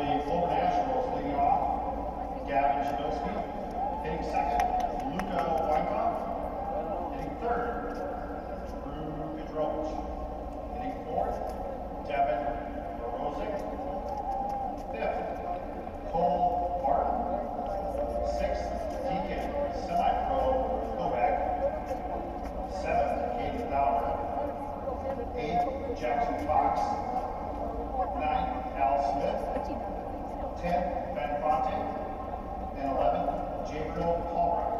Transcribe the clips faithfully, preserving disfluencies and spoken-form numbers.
the Fuller Nationals leading off, Gavin Chudowski. Hitting second, Luca Wyckoff. Hitting third, Drew Pedrovich. Hitting fourth, Devin Morozic. Fifth, Cole Martin. Sixth, Deacon Semi-Pro Kovac. Seventh, Hayden Bauer. Eighth, Jackson Fox. Ninth, Al Smith. Tenth, Ben Fonte. And eleventh, Gabriel Paulrock.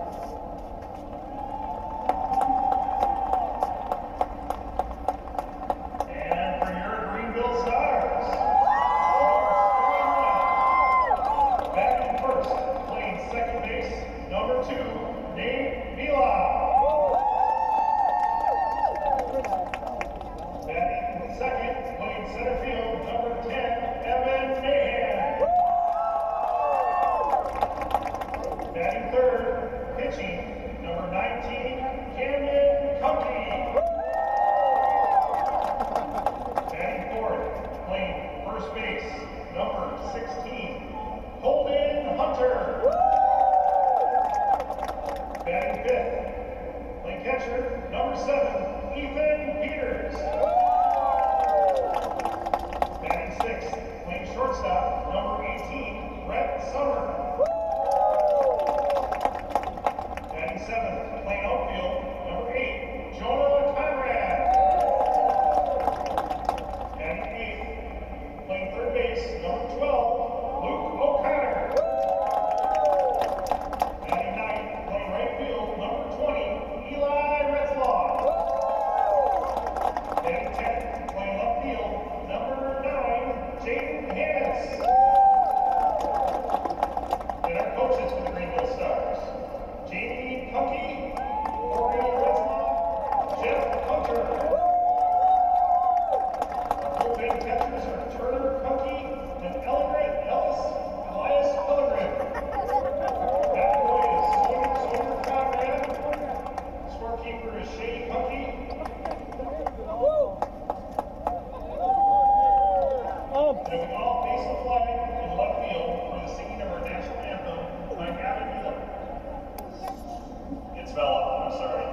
And for your Greenville Stars, batting first, playing second base, number two, Nate Vila. Batting second, playing center field, number ten, Evan Mahan. Batting third, pitching, number nineteen, Camden Cunky. Batting fourth, playing first base, number sixteen, Holden Hunter. Batting fifth, playing catcher, number seven, Ethan Peters. Batting sixth, playing shortstop, number eighteen, Brett Summer. Batting seventh, playing outfield, number eight, Jonah Conrad. Batting eighth, playing third base, number twelve, Luke O'Connor. Batting ninth, playing right field, number twenty, Eli Retzlaw. Batting tenth, playing left field, number nine, Jaden Hannes. And our coaches for the Greenville Stars, Jamie Punky, Corey Retzlaw, Jeff Hunter. Our bullpen catchers are Turner Punky and Elgren Ellis, Elias Pellegrin. Batting boy is Soder, Soder Conrad. Scorekeeper is Shane Punky. And we all face the flag in left field for the singing of our national anthem by Gavin Wheeler. It's Vela, I'm sorry.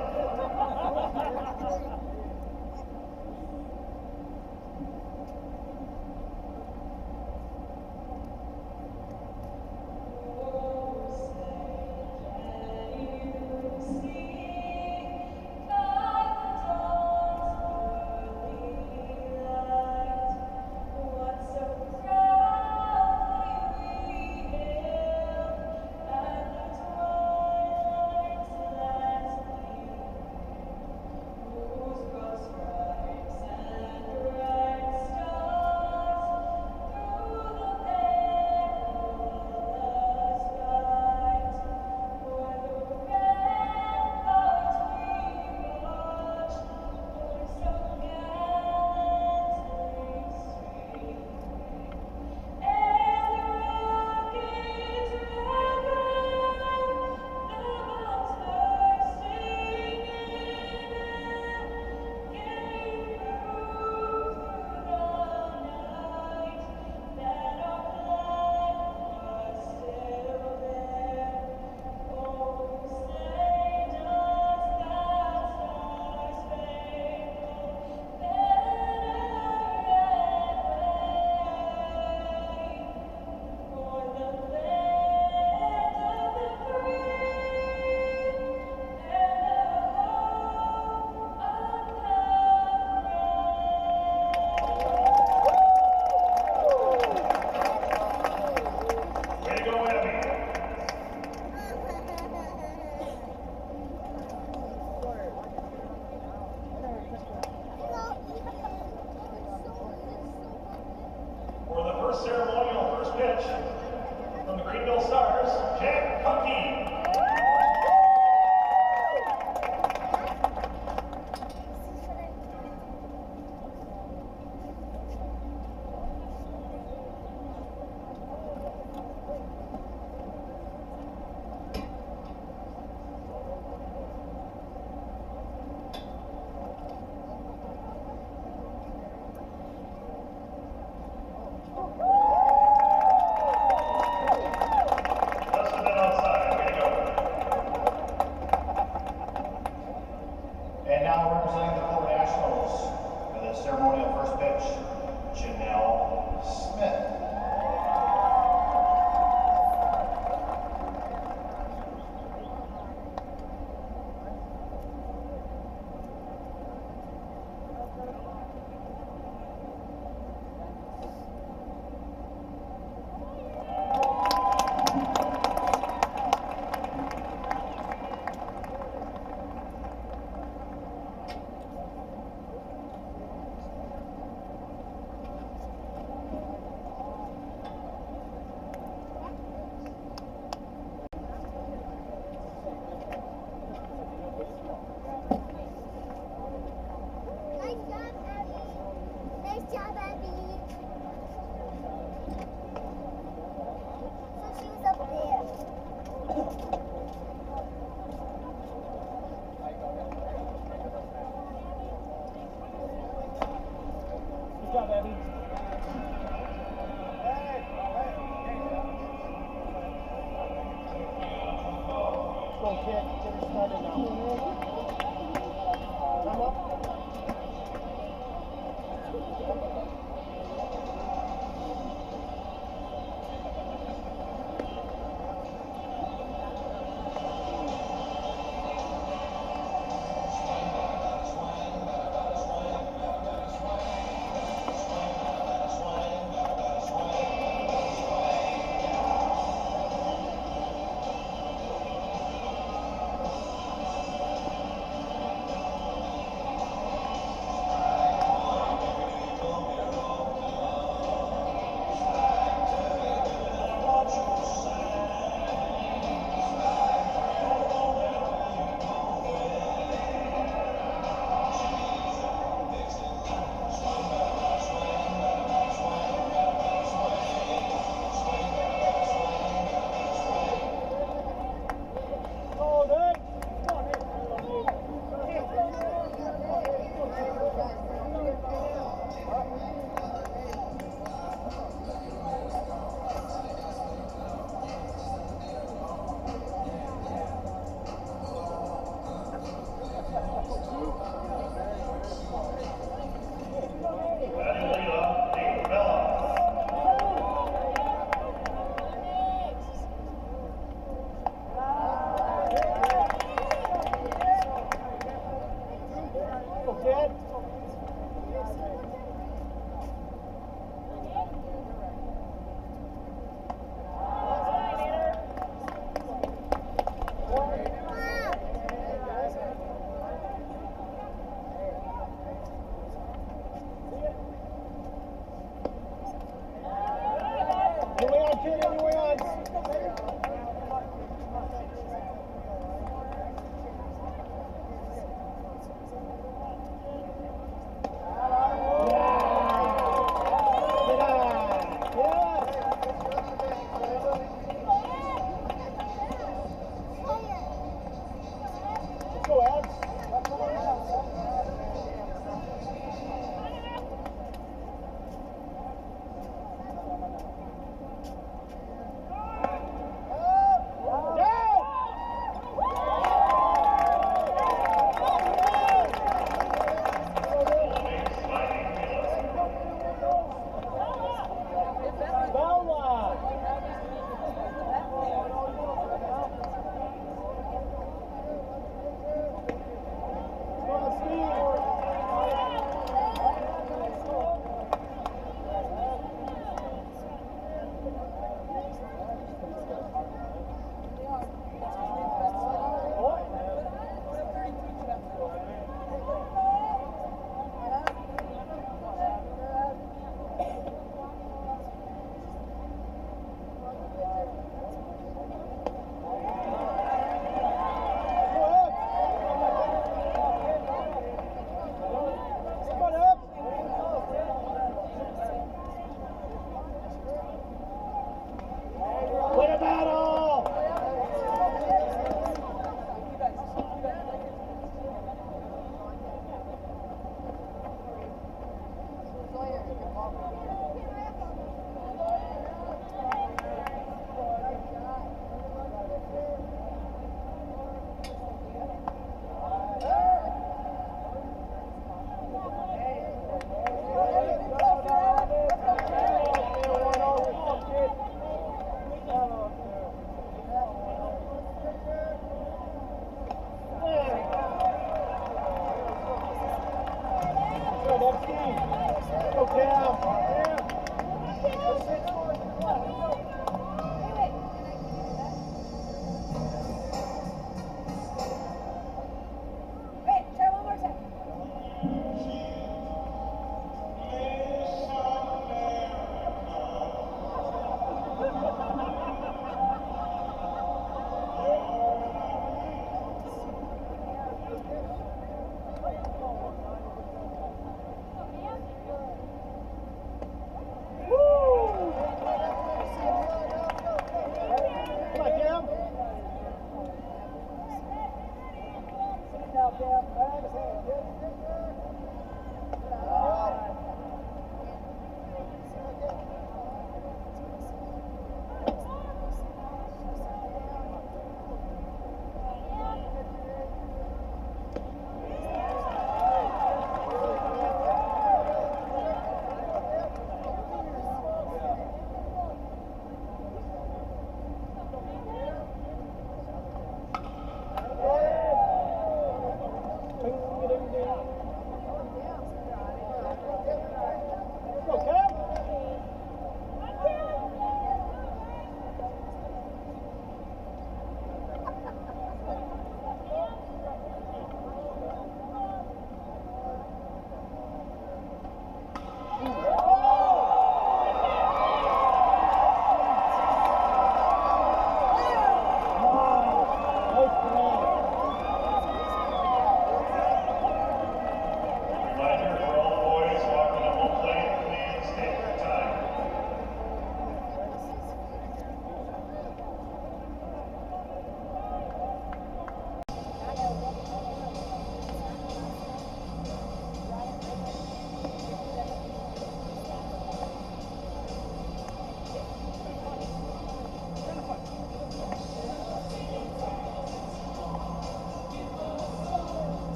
For the first ceremonial first pitch from the Greenville Stars, Jack Punky. job, Abby. So she was up there. Good job, Abby. Let's go, kid. Get her started now. Come up.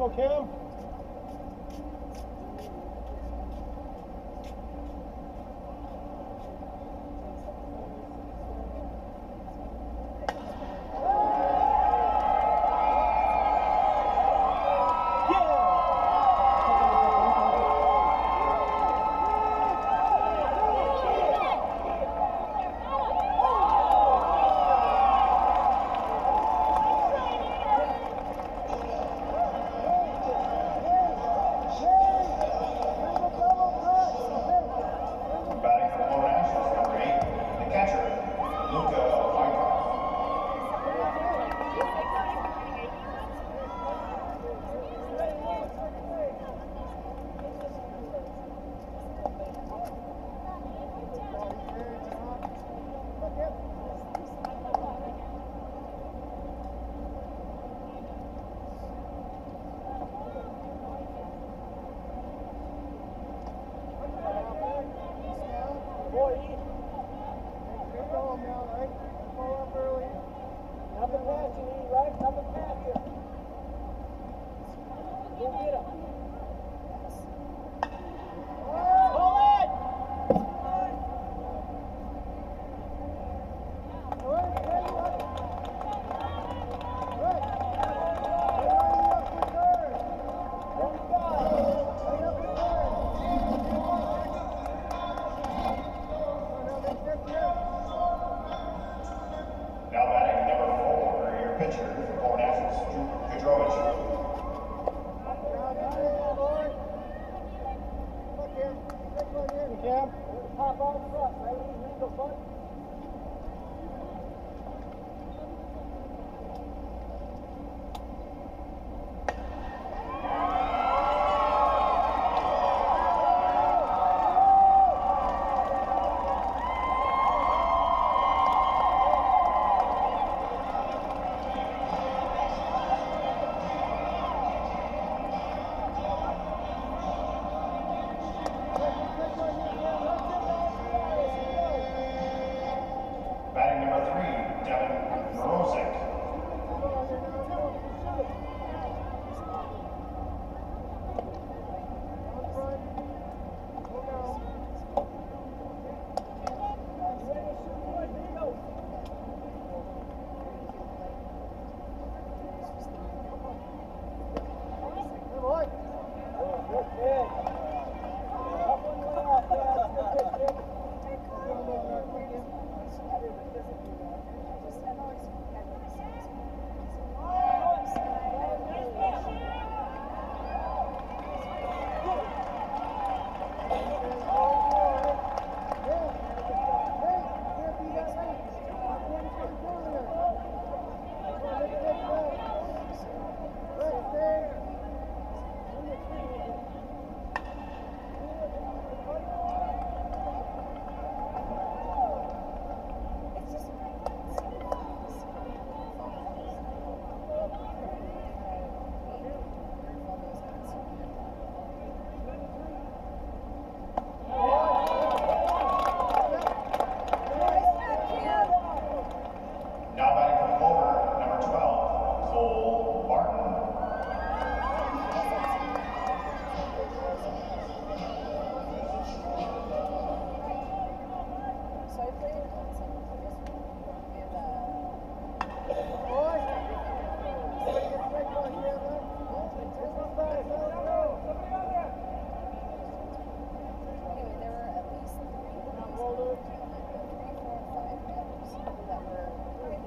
Kim. Batting for Florida Nationals, number eight, the catcher, Luca Weintraub. Boy, you're going now, right? Pull up early. Nothing past you, E, right? Nothing past you. Go get him. Pull it! Now batting number four, your pitcher for Florida Nationals, Drew Kudrowicz. Cam, pop on front, right? Lead the front. Batting number three, Devin Mrozek. Now batting for Clover, number twelve, Cole Barton. So I played on some of this and uh anyway, there were at least three three, four, five members that were in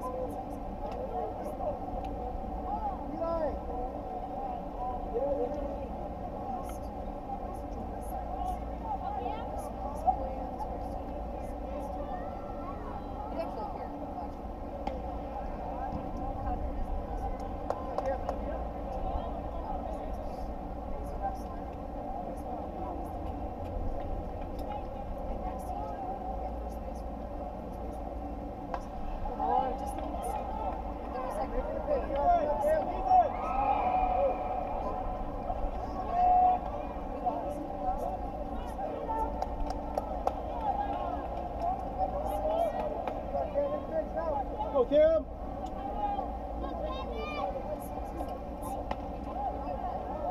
Go, Kim.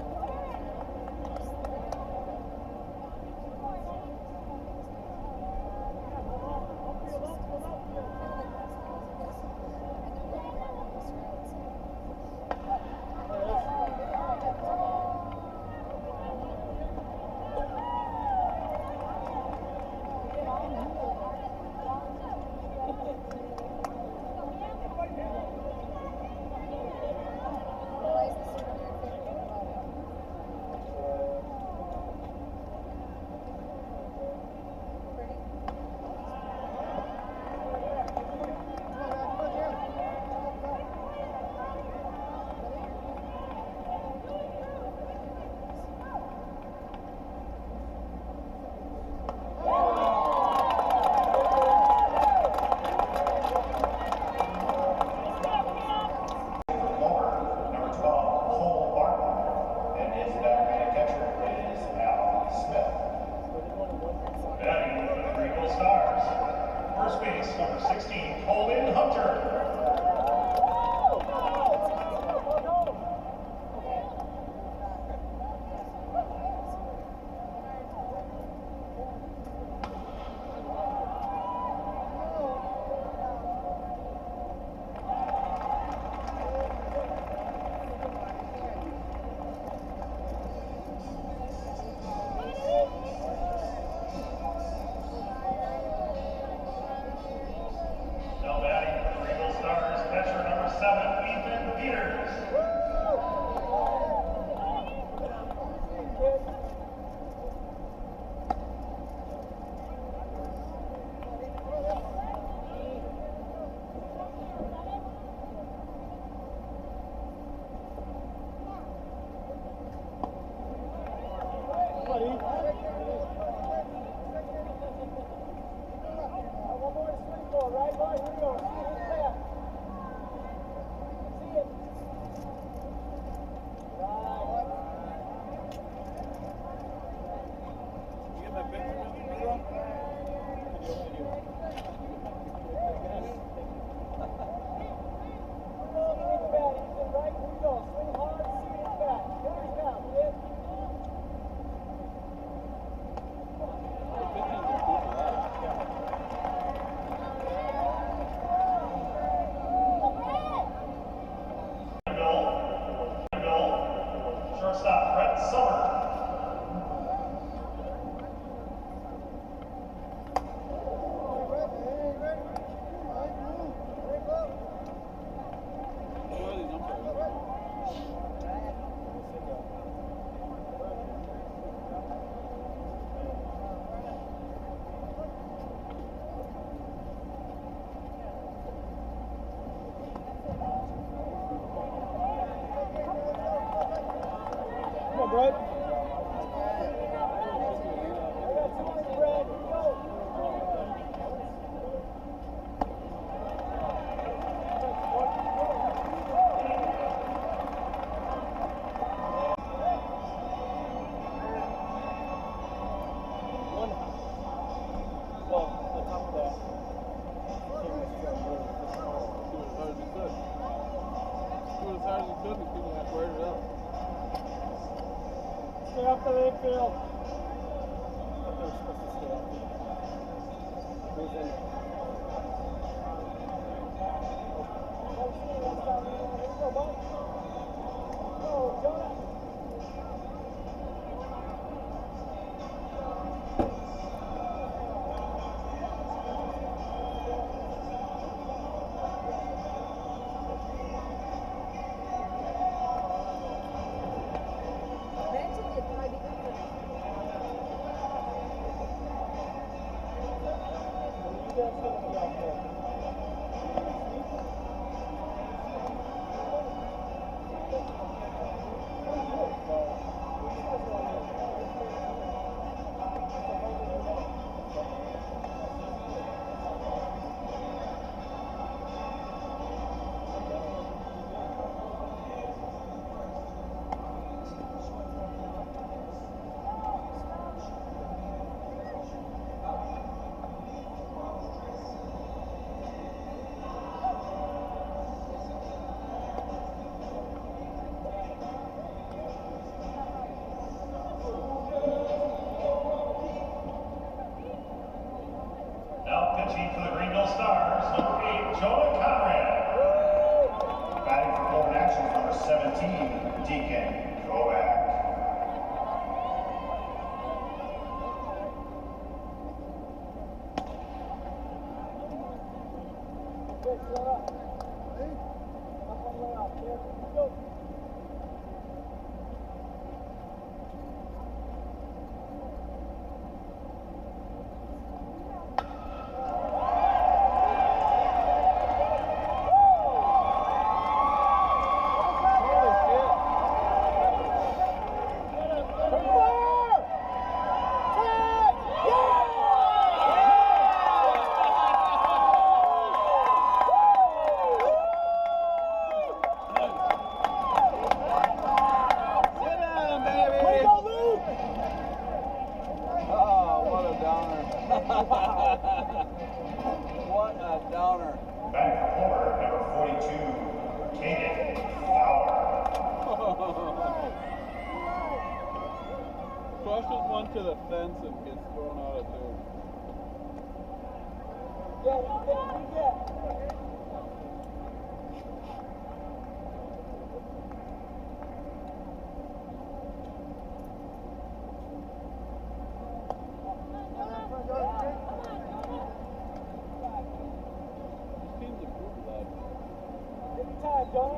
return. Now batting for the Greenville Stars, catcher number seven, Ethan Peters. One more swing ball, right, boy? Here we go. See it. See it. Right. You get my picture, Mister Pedro? Video, video. Ball in the bat, Ethan, right? Here we go. Swing hard, see it back. Here's down, kid. Shortstop, Brett Summer. Come on, Brett. I got two on Brett. Go. One. Well, on top of that. Stay up the infield. But they're supposed to stay up there. Move in. Here we go, bud. Go, Jonah. Eventually, it probably becomes You guys gonna be out there. Now pitching for the Greenville Stars, number eight, Jonah Conrad. Batting for Golden Actions, number seventeen, Deacon Kovac. Okay, shut up. Up on the way out, kid. Go. What a downer. Batting for Homer, number forty-two, Caden Fowler. Crushes one to the fence and gets thrown out of third. Yeah, yeah, yeah. This team's improved, lad. Take your time, John.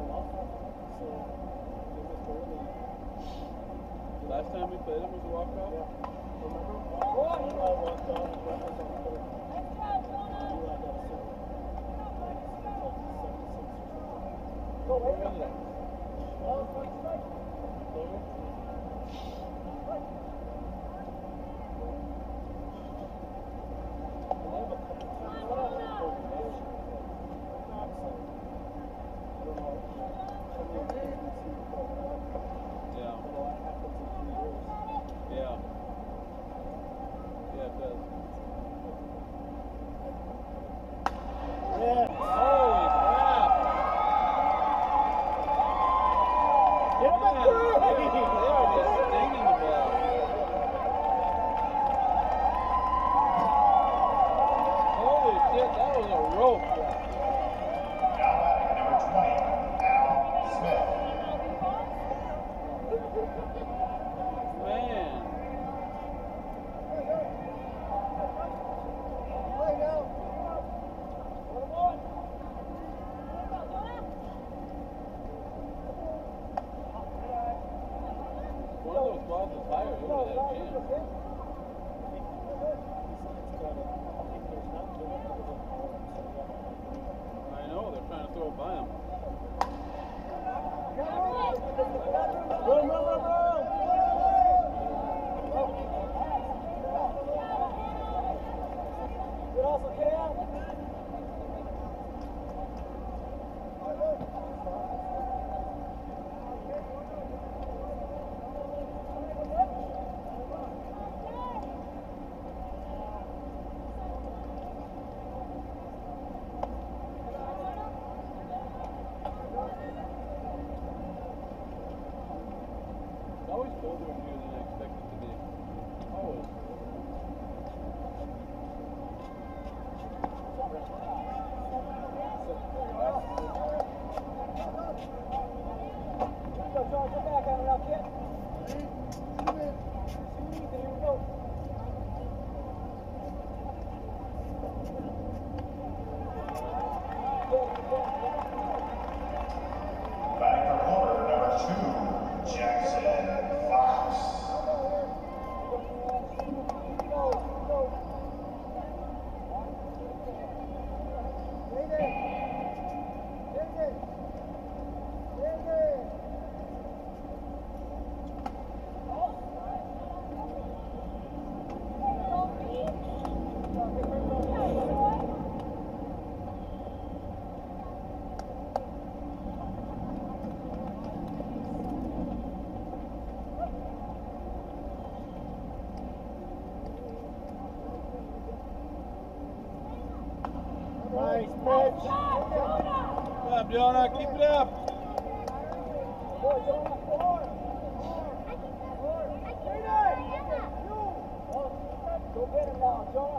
Last time we played him was a walk-off? Yeah. Remember? What? I walked off and left us on the third. Go, wait a minute. Oh, first strike. Yeah. Yeah. Yeah, it does. Yeah. Holy crap! Get him Man, a they three! are just stinging the ball. Holy shit, that was a rope. Now batting number twenty, Al Smith. Man. Play now. One more. One of those balls is higher. Who would have chance? I know, they're trying to throw it by him. Run, run, run, run! Good also, Cam. It's always colder in here than I expect it to be. Always. Go, John, come back on it now, kid. Here we go. Batting for Homer, number two, Jackson Fox. Nice pitch. Good job, Jonah. Keep it up. Go, Jonah, four. Go get him now, Jonah.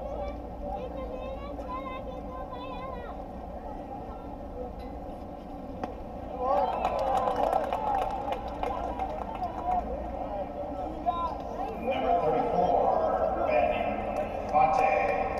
Number thirty-four, Benny Fonte.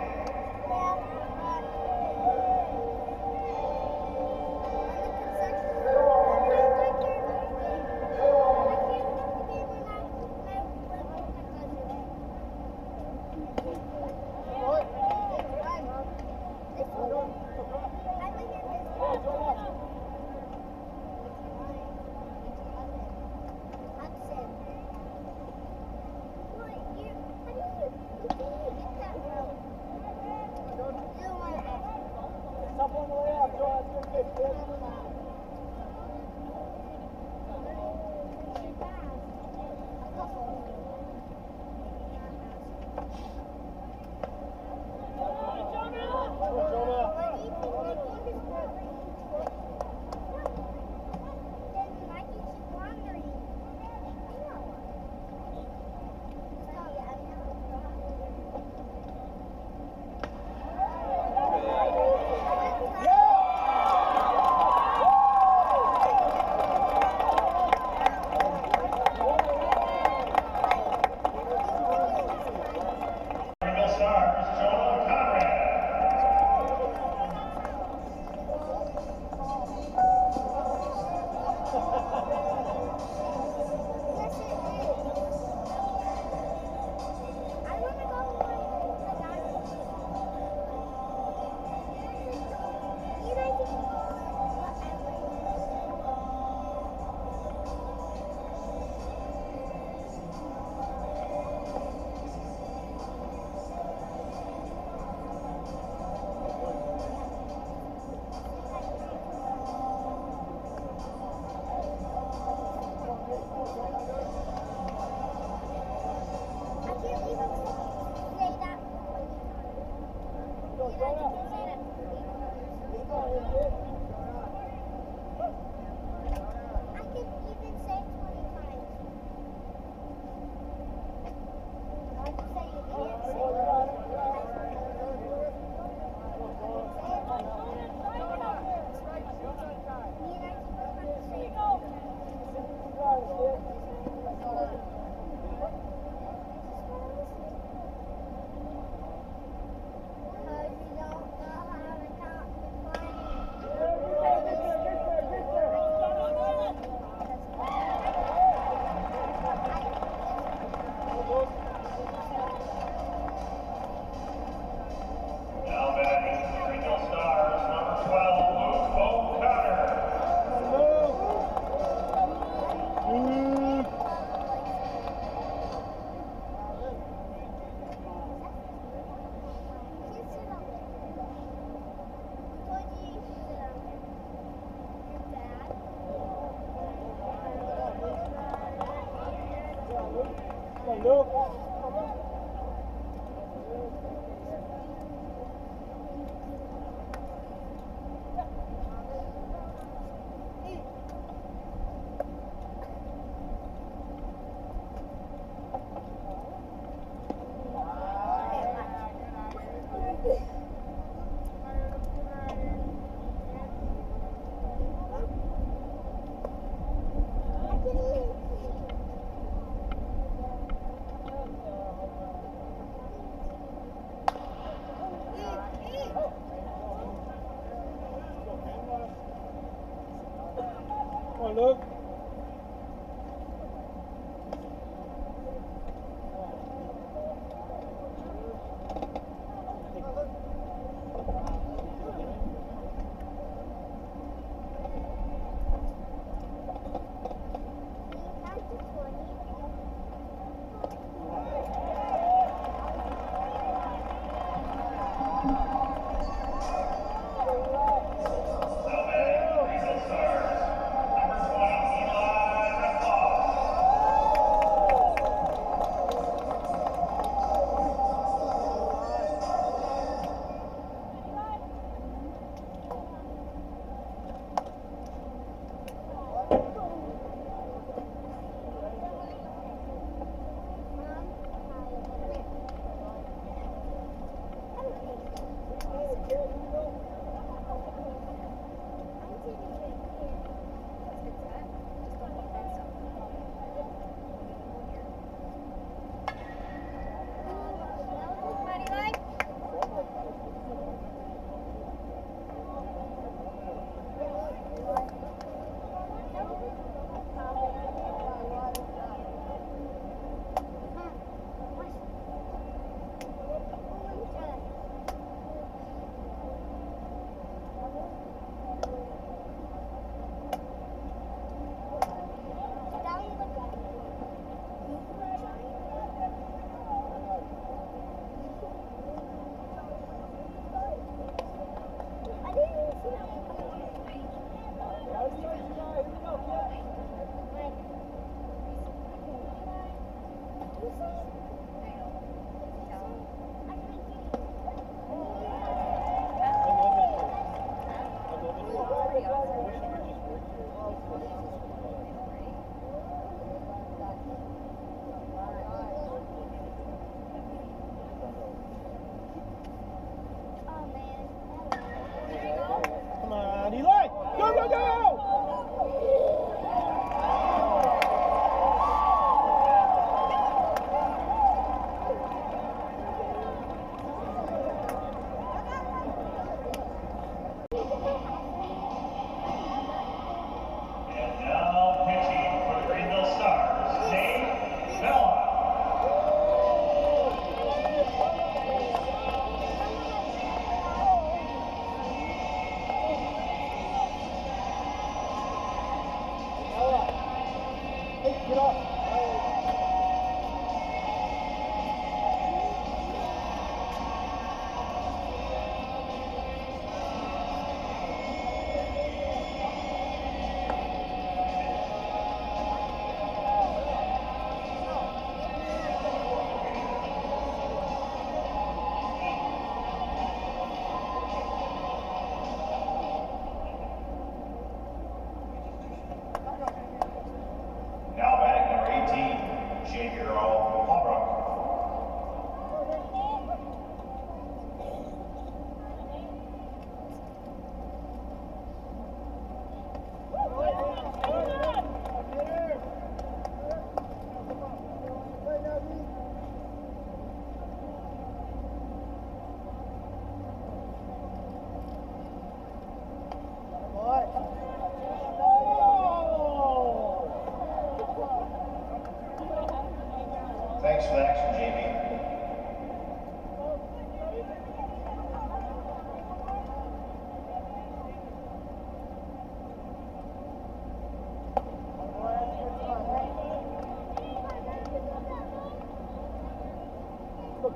Top on the way out, Jonah. It's good pitch, kid. Go, Jonah. Now batting for the Greenville Stars, number twelve, Luke O'Connor. Come on, Luke.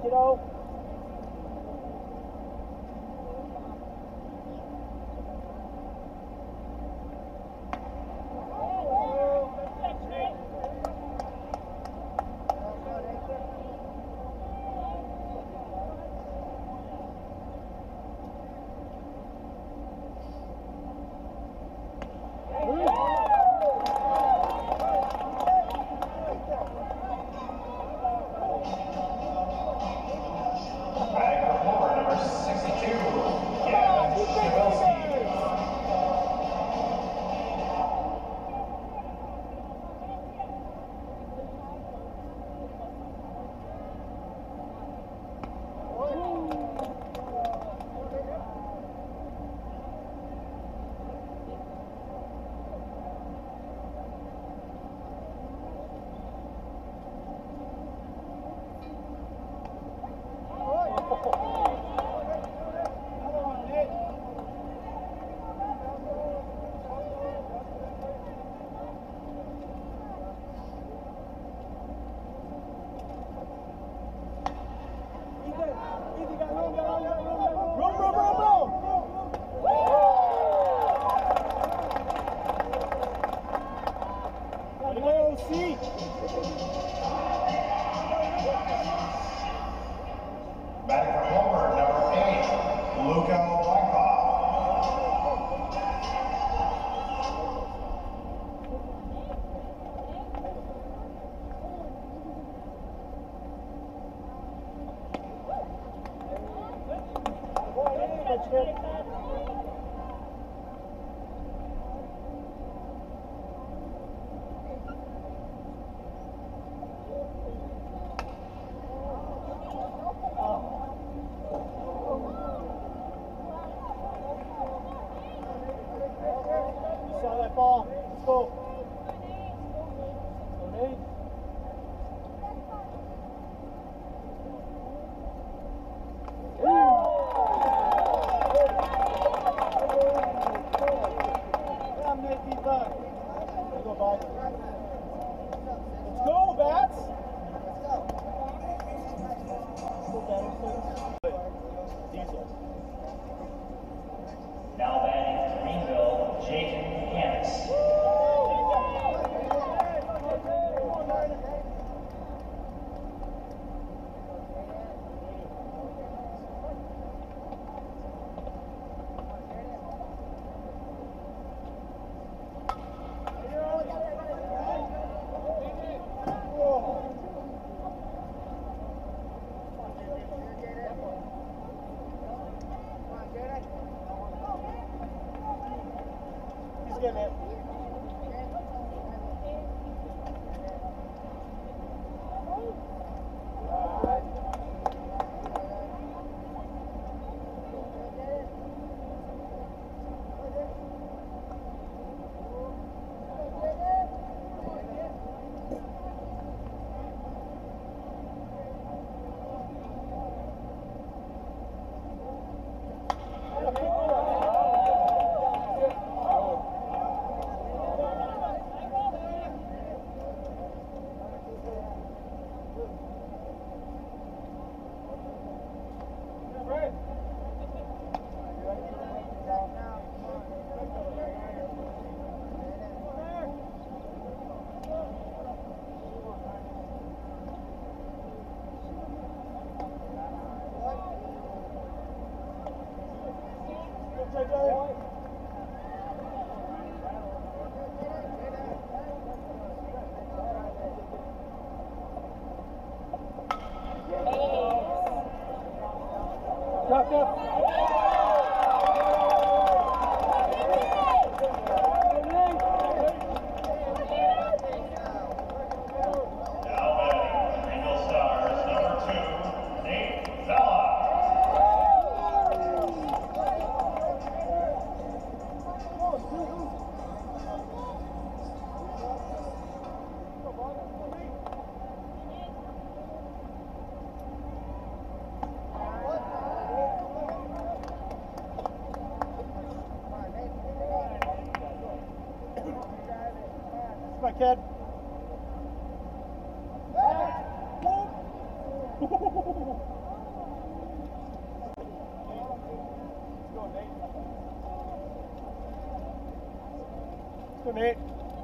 kiddo. Batting for Homer, number eight, Luca Wyckoff. Ball. Let's go. Donate. Come, Nicky, back. Let's go, Bats. Let's go, Bats. Diesel. Now batting for Greenville, Jake Hannes. He's getting it. Dropped up. My kid. Hey. Good, Nate.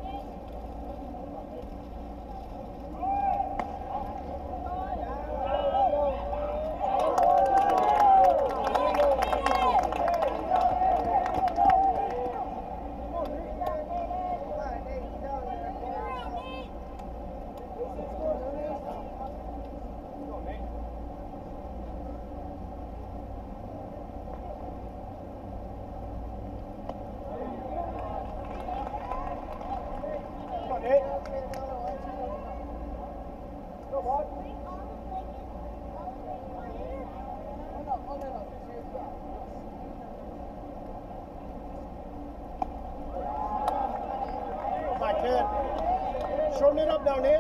Shorten it up down here.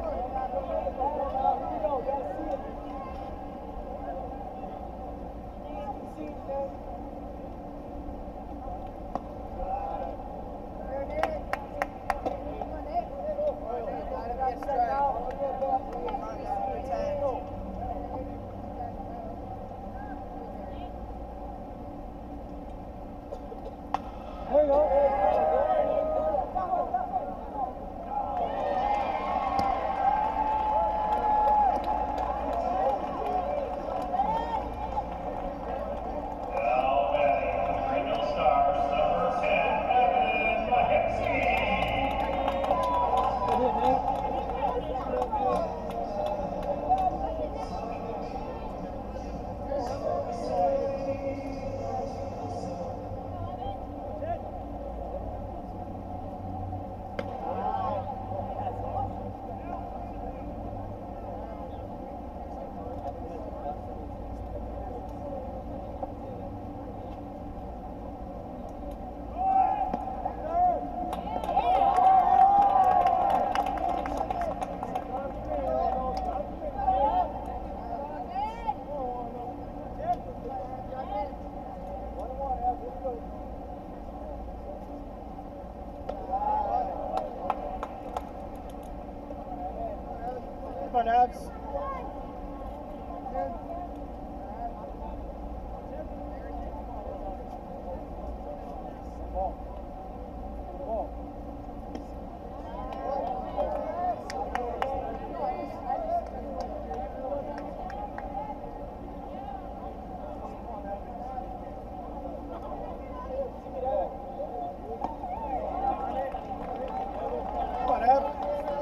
There you go. Come on, Abs. Ball. Ball. Come on, Abs.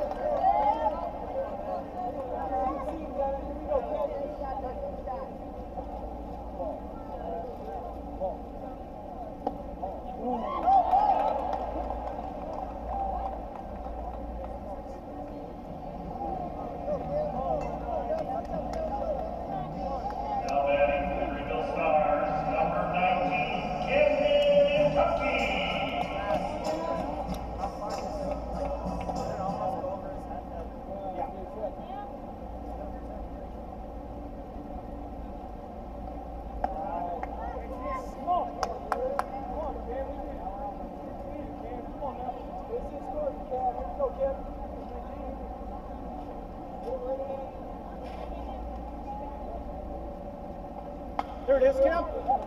There it is, Cam.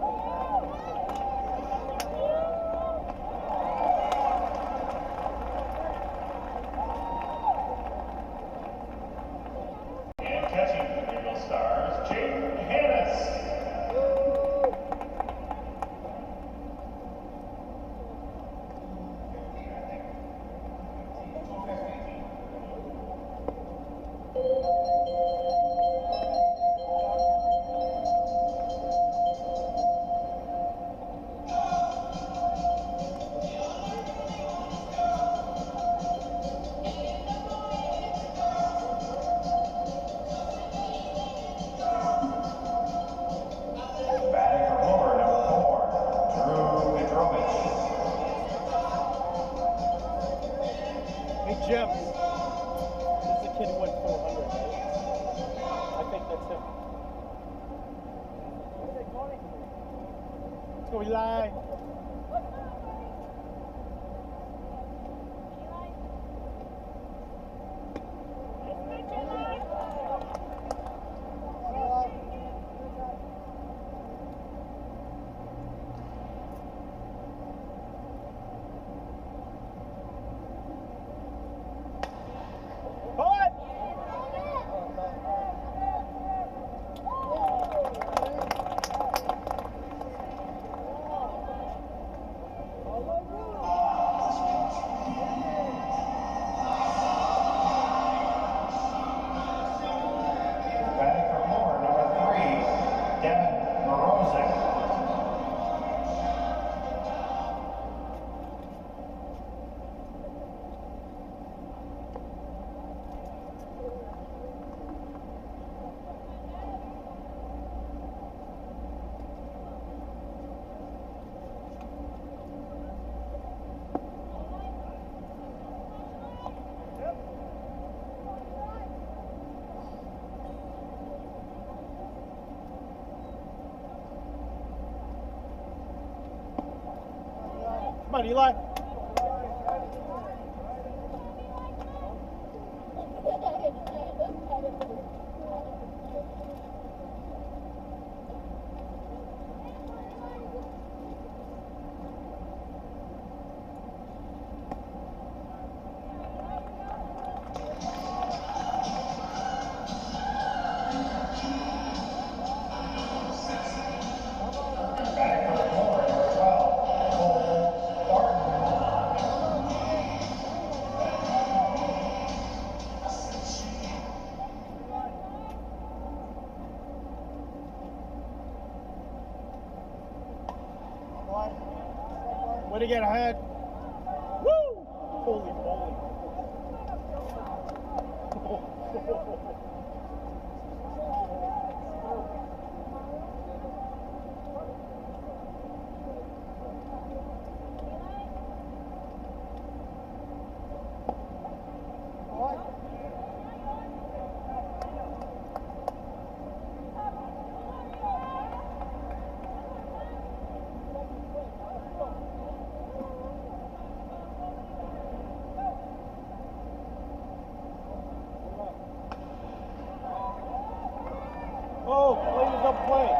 And catching for the Eagle Stars, Jaden Hannes. Batting for Homer, number four, Drew Petrovich. Hey, Jim. This is the kid who went four hundred. I think that's him. Let's go, Eli. Come on, Eli. Batting for Florida, number twelve, Cole Spartan. Way to get ahead. Woo! Holy moly. Oh, play is up play.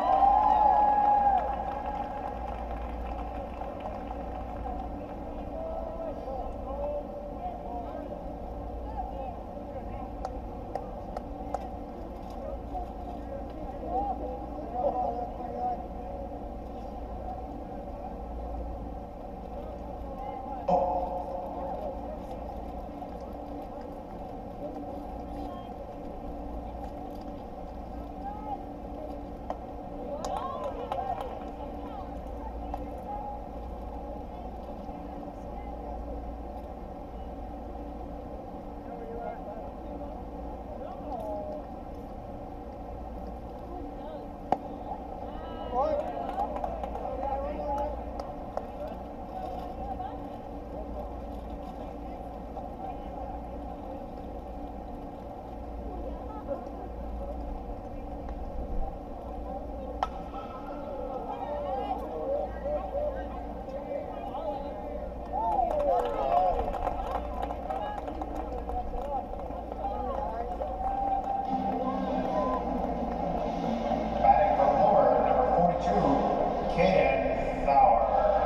Batting for Florida, number forty-two, Caden Sauer.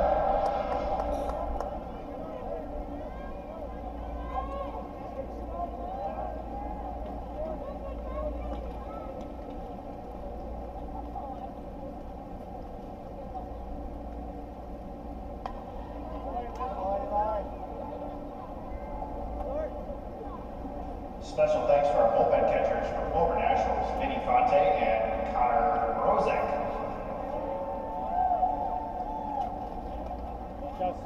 Special thanks to our bullpen catchers for Wilbur Nationals, Vinny Fonte and Connor Rozek. Just.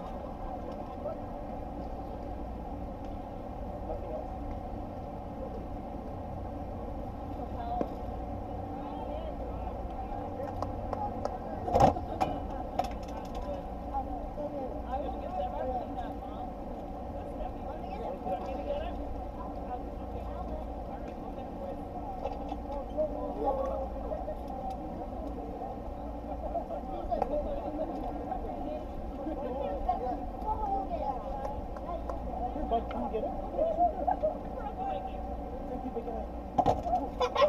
Bud, can you get it? Thank you, big guy.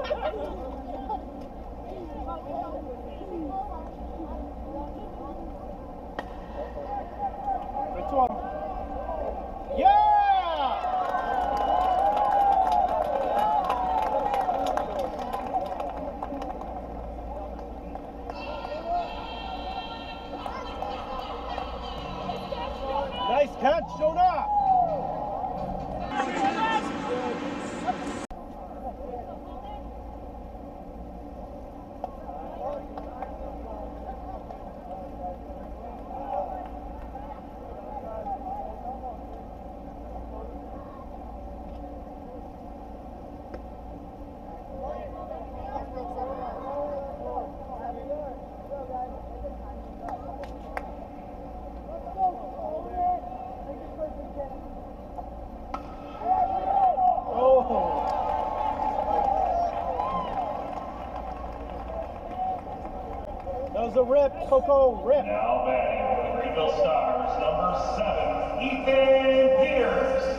Good to him. Yeah! Nice catch, Jonah! That was a rip, Coco, rip. Now batting, Greenville Stars, number seven, Ethan Peters.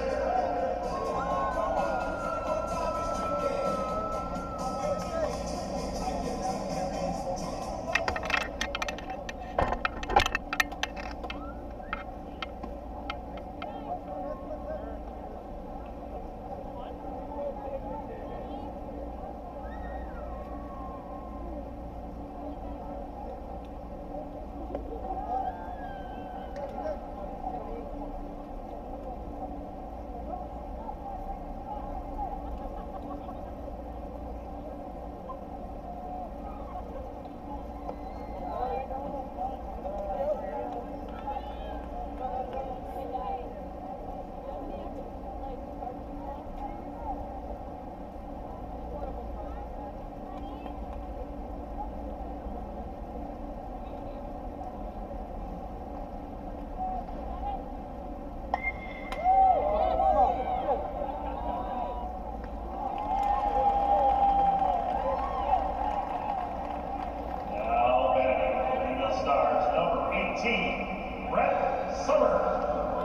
Brett Summer.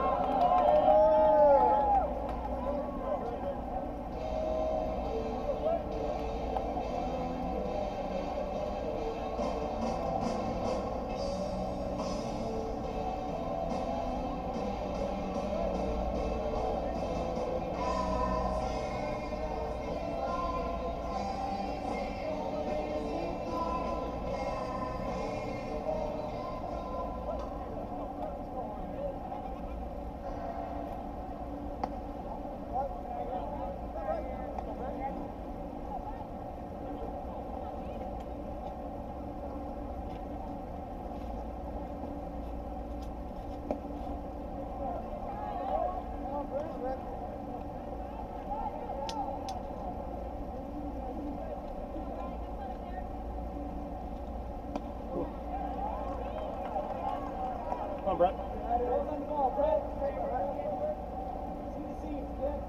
Come on, Brett. Hold on the ball, Brett. See the seams, Brett.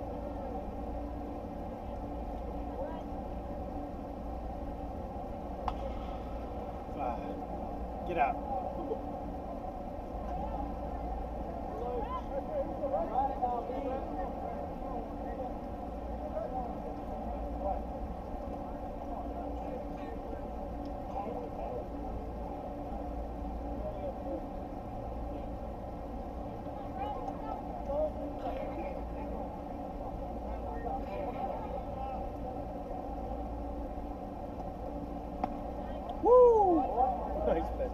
Five. Get out. Run it now, Brett. Woo! Nice pitch.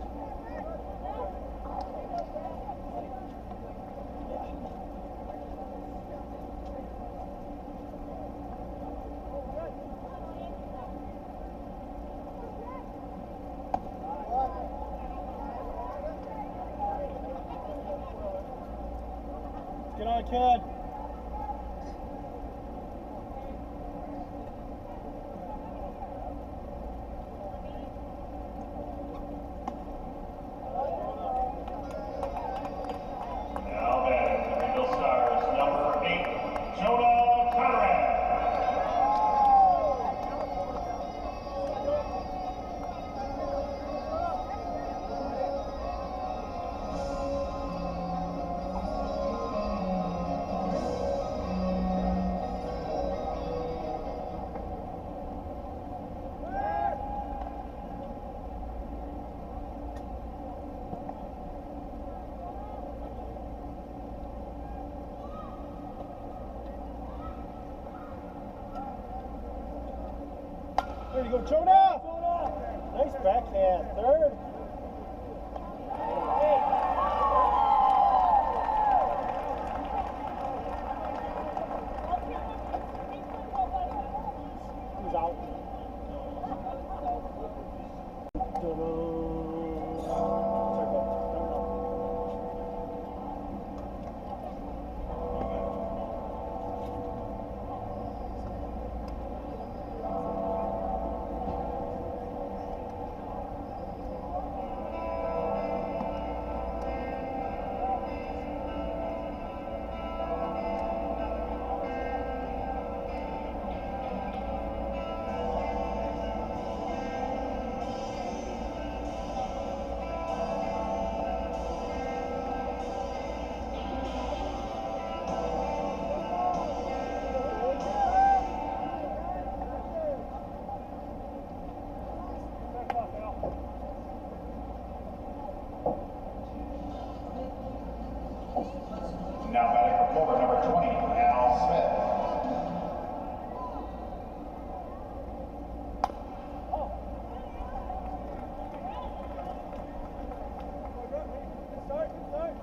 Get on, kid. There you go, Jonah! Nice backhand, third. He's out. Now batting for Fuller, number twenty, Al Smith. Start, start.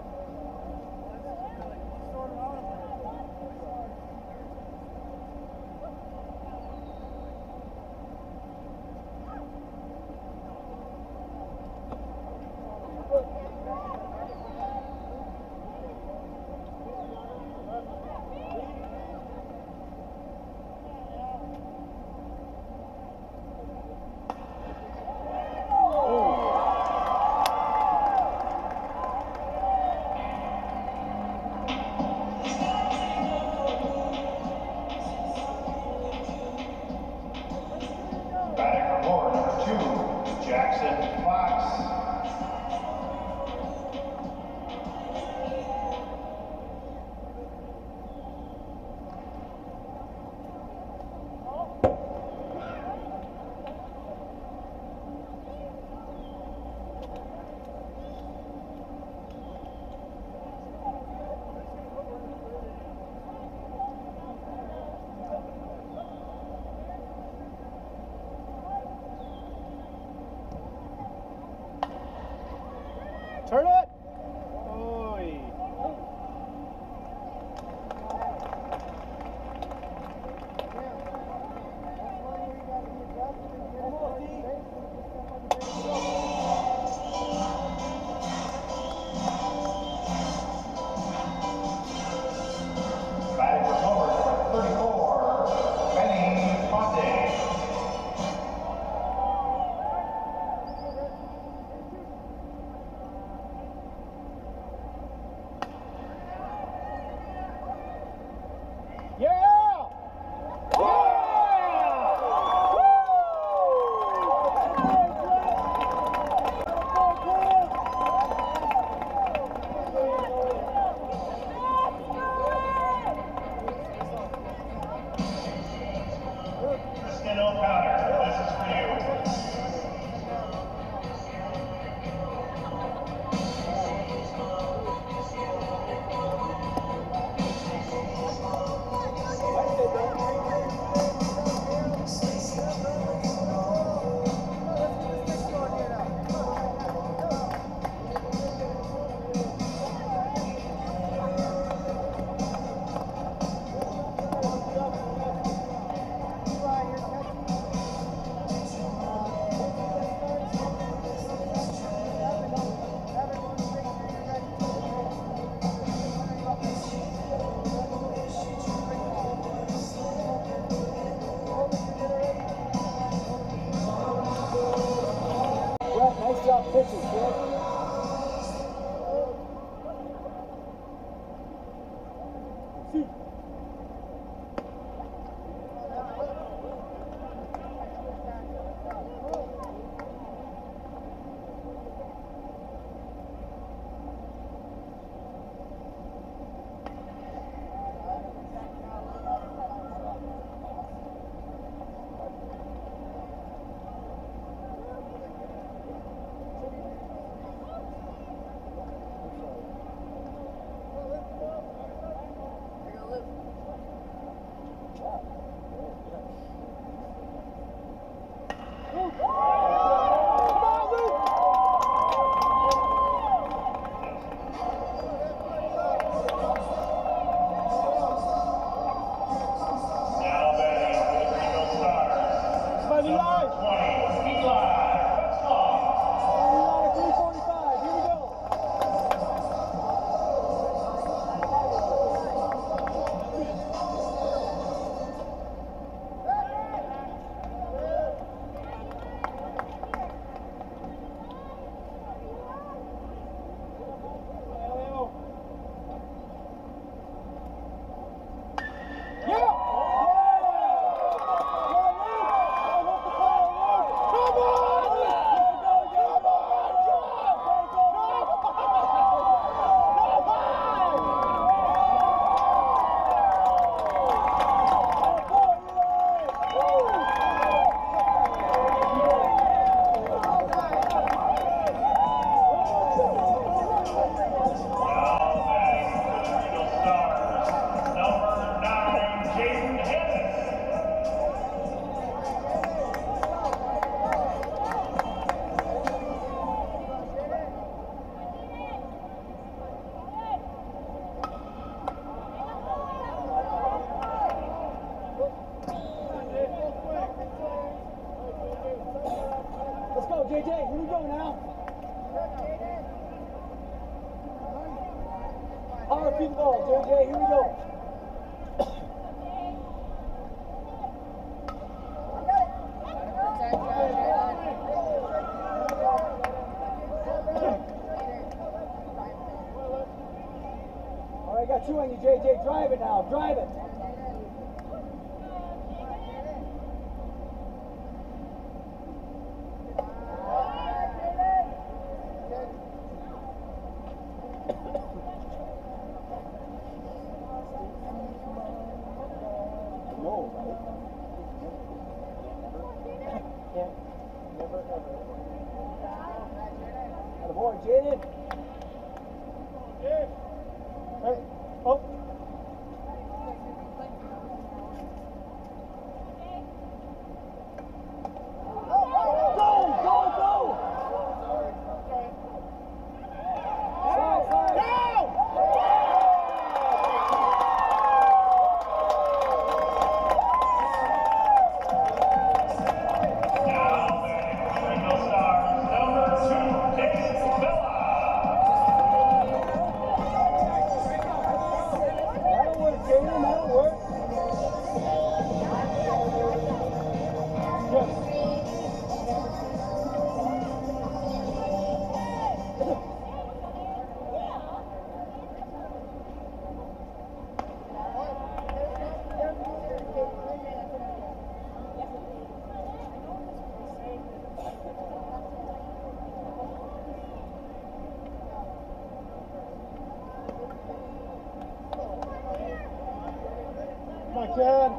Batting for Fuller, number two, Jackson Fox. Turn it! Oi! Batting for Fuller, number thirty-four, Benny Fonte. to the ball, J J. Here we go. All right, got two on you, J J. Drive it now. Drive it. No, right? Can't. Never, ever. Attaboy, Jaden. Hey. Oh. Go, go, go. Side, side. Down. Greenville Stars, number two, Nick Villa. That'll work, Jaden. That'll work. Yes. Come on, kid.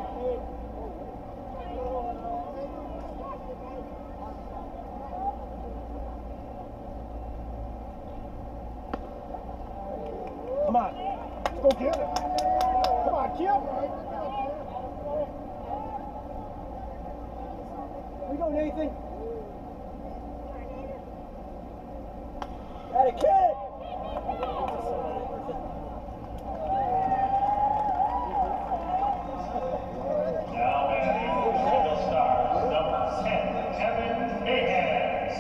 Come on. Let's go get it. Come on, kid. We go, Nathan. Got a kid. Now batting Greenville Stars, number ten, Kevin Ahans.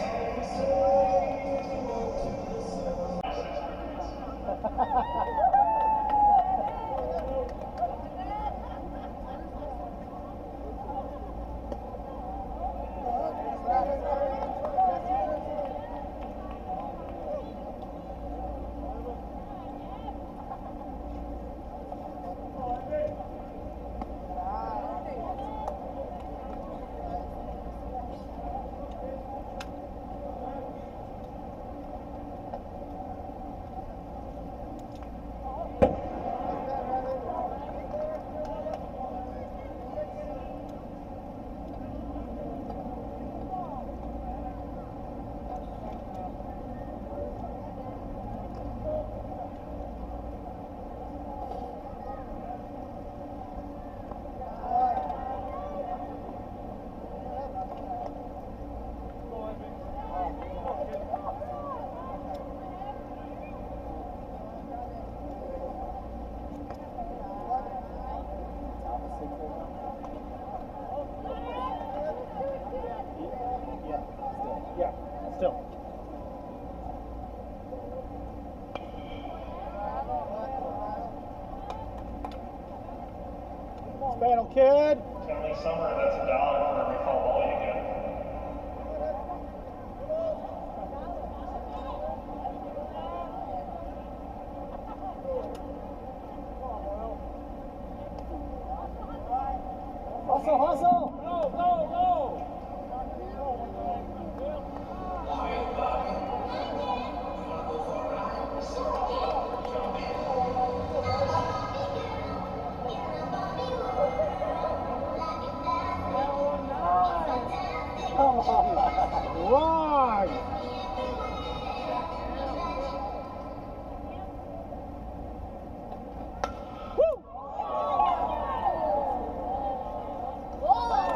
Yeah, still. Battle, kid. Kelly Summer, that's a dollar for every foul ball you get. Hustle, hustle. Go, go, go! Come on. Wrong. Woo.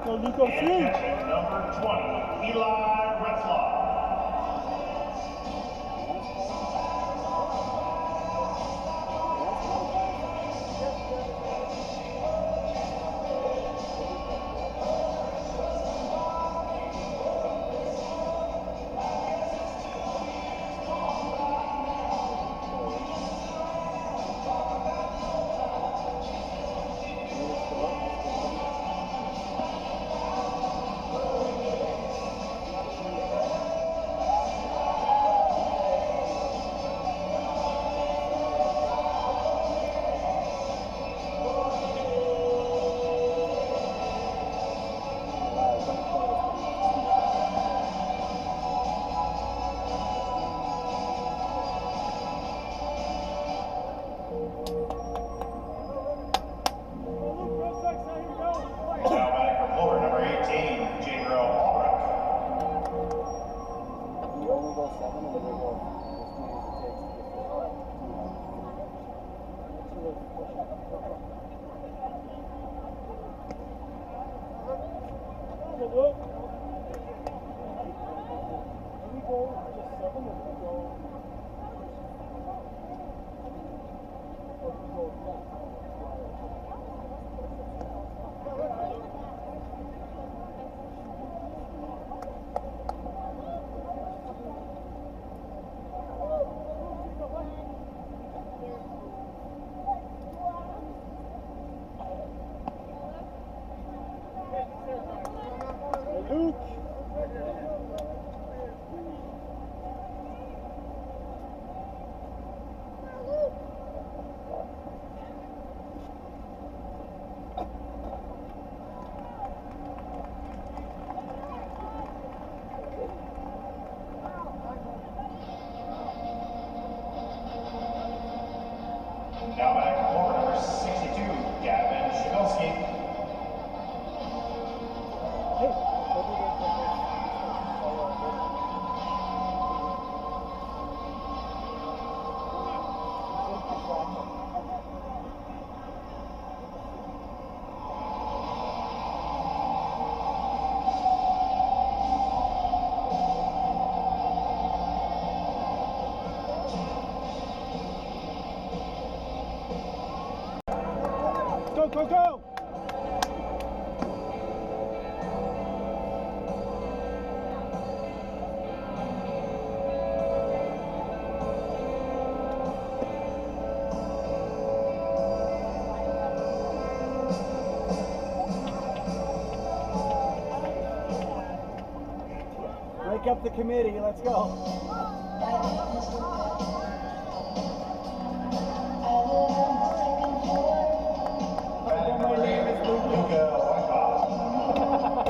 Go, Luco, And shoot! catching number twenty, Eli Retzlaff. Now back for Florida, number eighteen, J-Girl Albrecht. You only go seven or they go as many as it takes to get there? Have a look. Do we go just seven or do we go? Or do we go ten? Luke! Now back for Florida, number sixty-two, Gavin Shabilsky. Hey, what do you think? Go, go, go! Wake up the committee, let's go. My name is Luke. Luca Weinbach.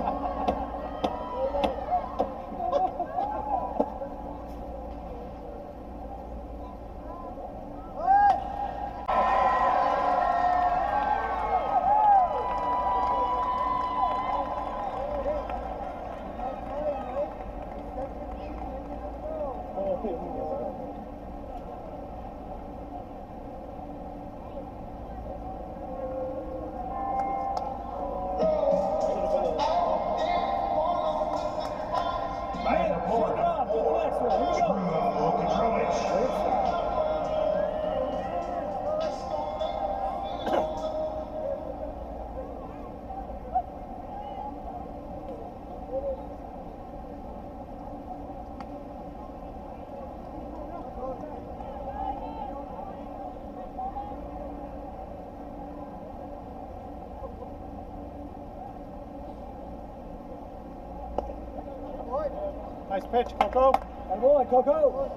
Back for Florida, Luka Drovic. Nice pitch, Coco. Good boy, Coco.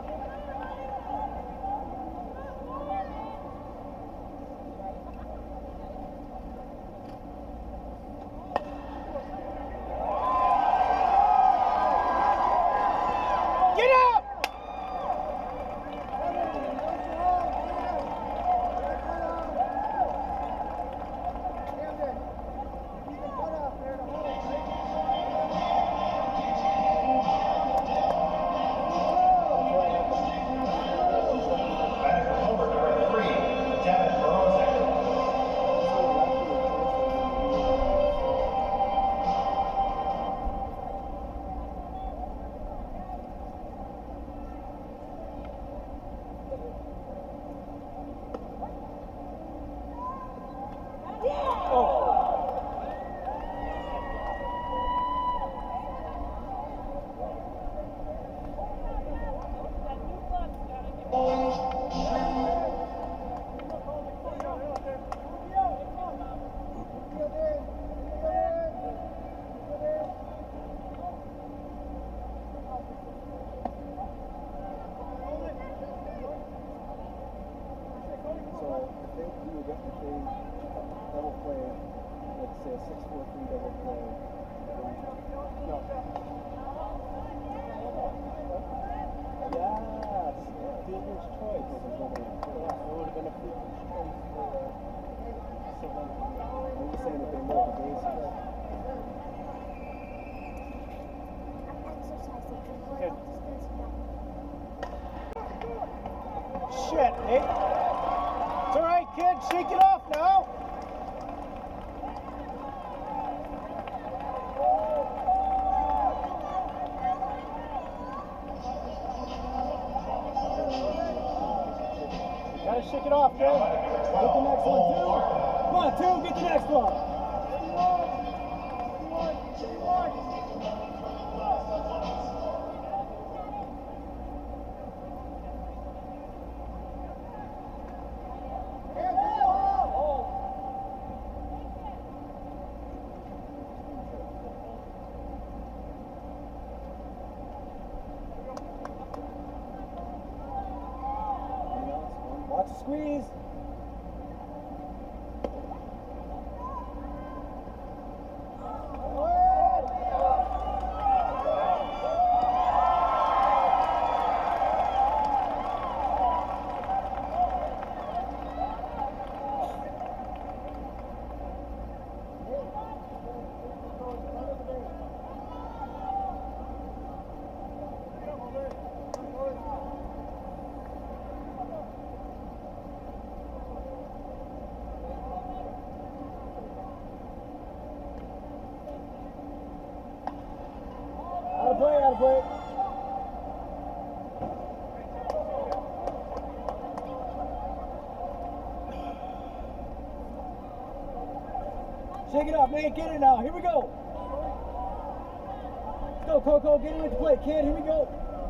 Get up! Shit, Nate. It's all right, kid. Shake it off now. Gotta shake it off, kid. Get the next one, two. Come on, two. Get the next one. Watch the squeeze. Out of play, out of play. Shake it up, man. Get it now. Here we go. Let's go, Coco. Get it with the play, kid. Here we go.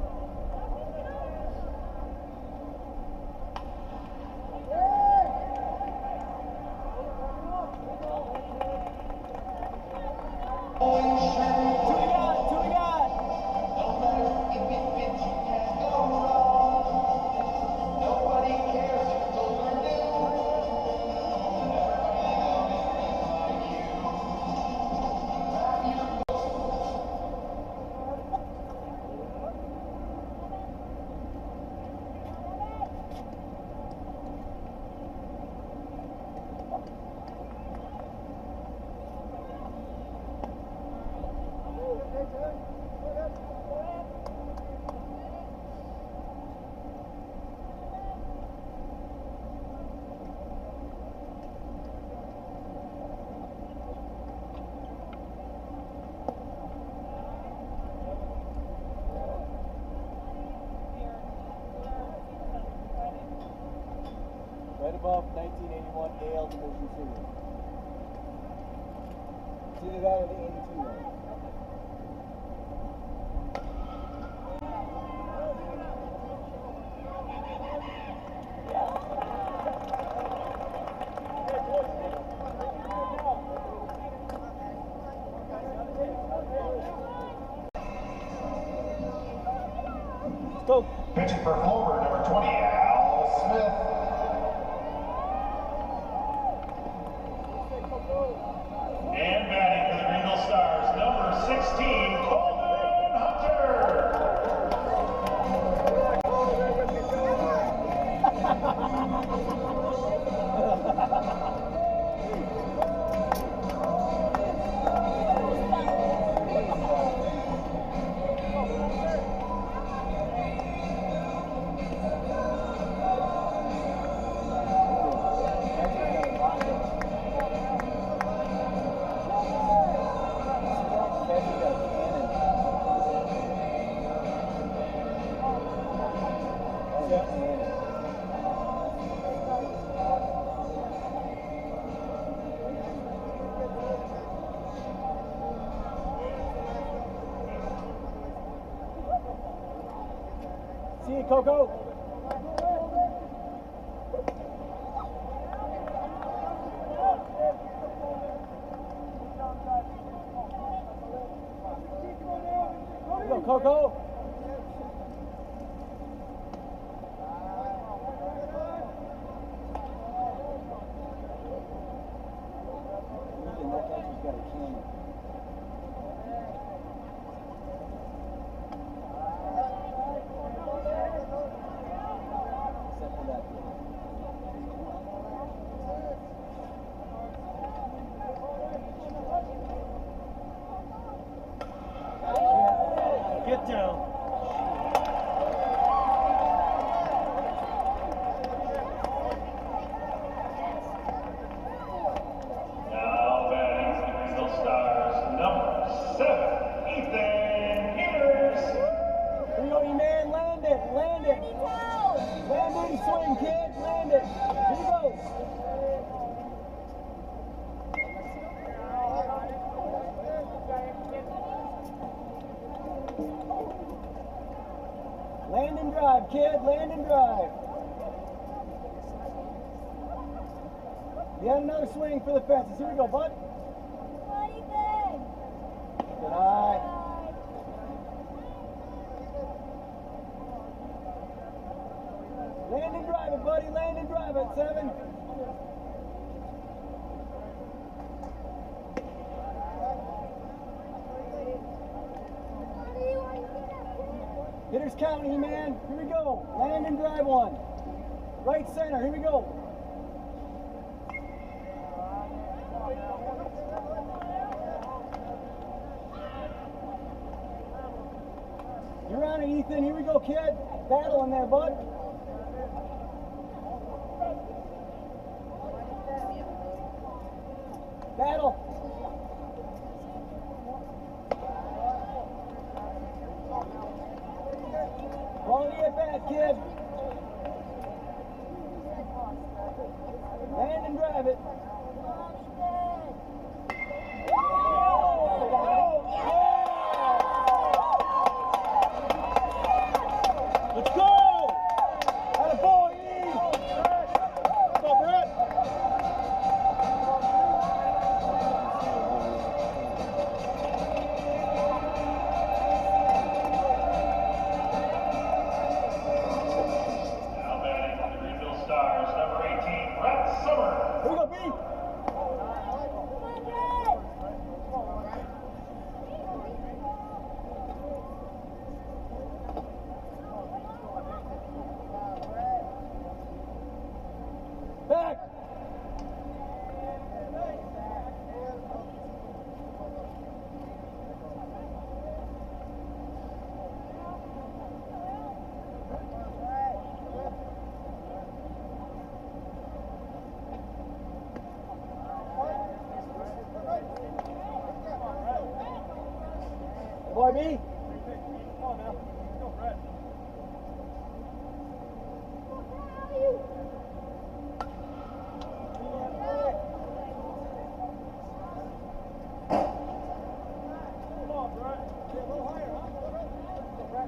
Right above nineteen eighty-one A L Division Series. It's either that or the eighty-two one. Let's go. Pitching for Clover, number twenty, Al Smith. And batting for the Greenville Stars, number sixteen, Colton Hunter. Coco. Go, Coco. Get down. Now batting for the Greenville Stars, number seven, Ethan Peters. Here you go, E-man. Land it. Land it. Land it and swing, kid. Land it. Here you go. Land and drive, kid. Land and drive. You had another swing for the fences. Here we go, bud. Good eye. Land and drive it, buddy. Land and drive it. Seven. Hitters count, E-man. Here we go. Land and drive one. Right center. Here we go. You're on it, Ethan. Here we go, kid. Battle in there, bud. Battle. Quality at bat, kid. Land and drive it. Let's go! Attaboy, E! Come on, Brett! Now batting for the Greenville Stars, number eighteen, Brett Summer. Here we go, B! Back! Boy, B! Come on now. Let's go, Brett. Come on, Brett. A little higher, huh?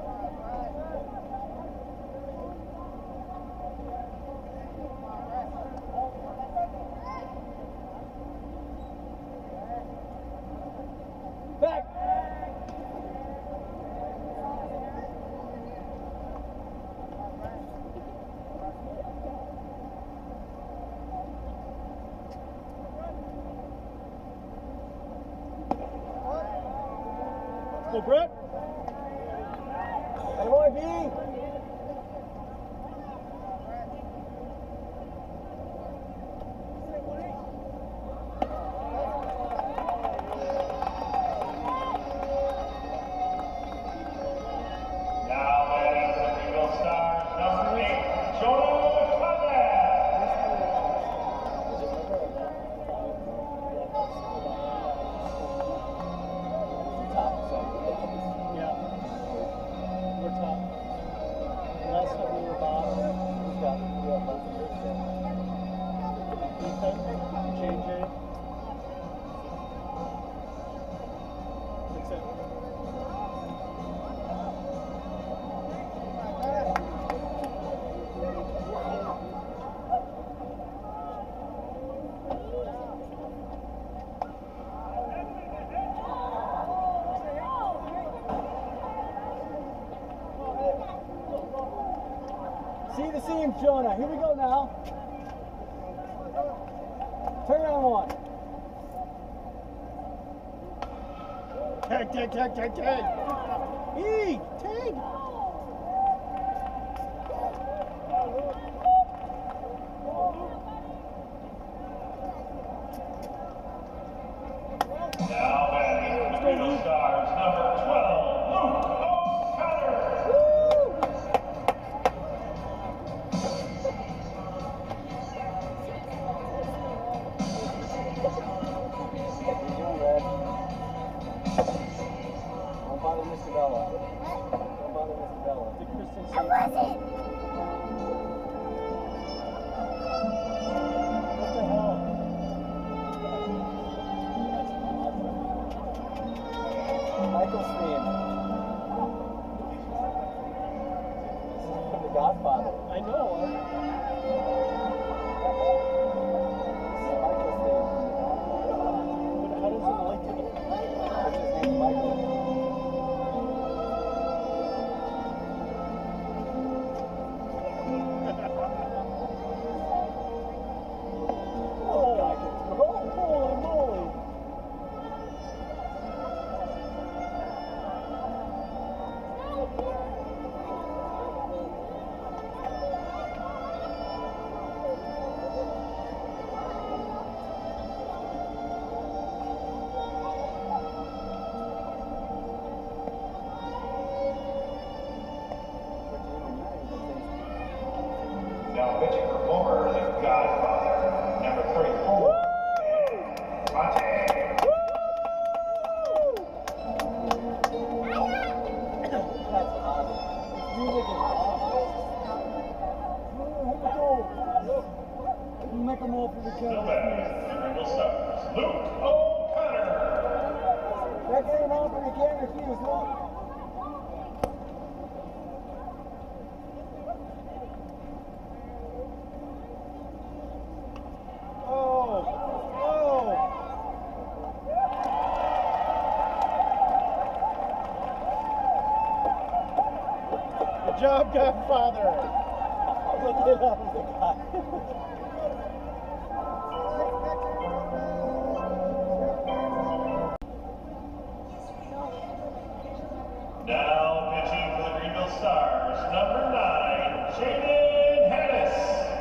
Back! Go, Brett. Hey, boy, B! Now batting for the Greenville Stars, number eight, Jonah Conrad. Yeah. We're top. the seam, Jonah. Here we go now. Turn on one. Tag, tag, tag, tag, tag. E, tag. Now batting for the Greenville Stars, number twelve, Luke O'Connor. Don't bother Mister Bella. Don't bother Mister Bella. Did Kristen say? What the hell? Michael's name. This is from The Godfather. I know. This is Michael's name. But how does it relate to the... What's his name? Michael. Holy moly. Now pitching for Homer, the Godfather, number thirty-four, Monte. That's awesome. This music is awesome. Here we go. Make them all for the Still count. batting for the Greenville Stars, Luke O'Connor. That game on for the camera cues, look. Oh. Oh. Good job, Godfather. Look it up, the guy. Now pitching for the Greenville Stars, number nine, Jaden Hennis.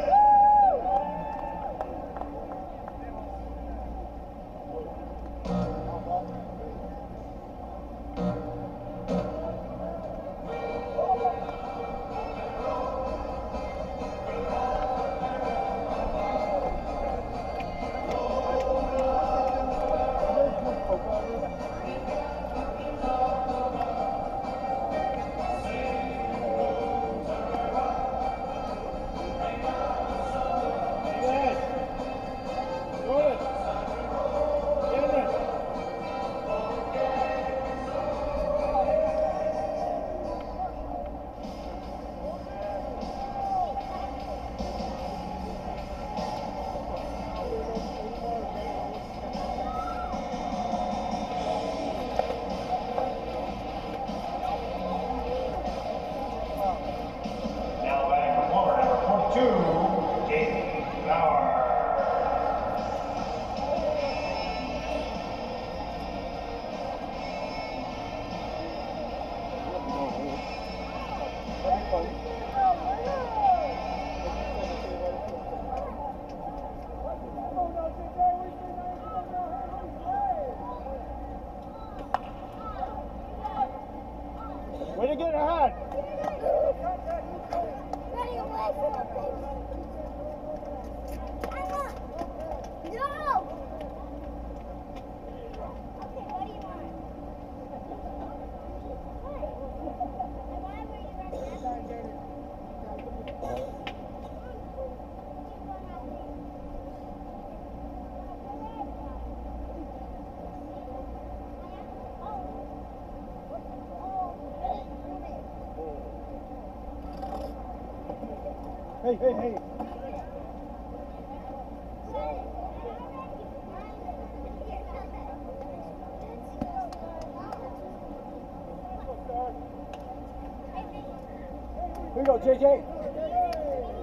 Now batting for Homer, number forty-two, Jason Bauer. Way to get ahead. Running away from the baby. Emma! No! Okay, what do you want? What? And why were you running after me? Hey, hey, hey. Here we go, J J.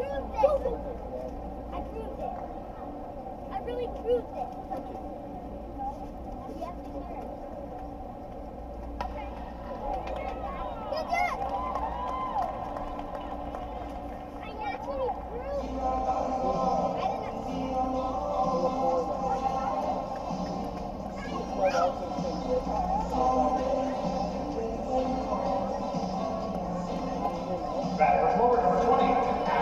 proved it. I proved it. I really proved it. You have to hear it. Okay. You did it. I actually proved it. I Batter forward, number twenty,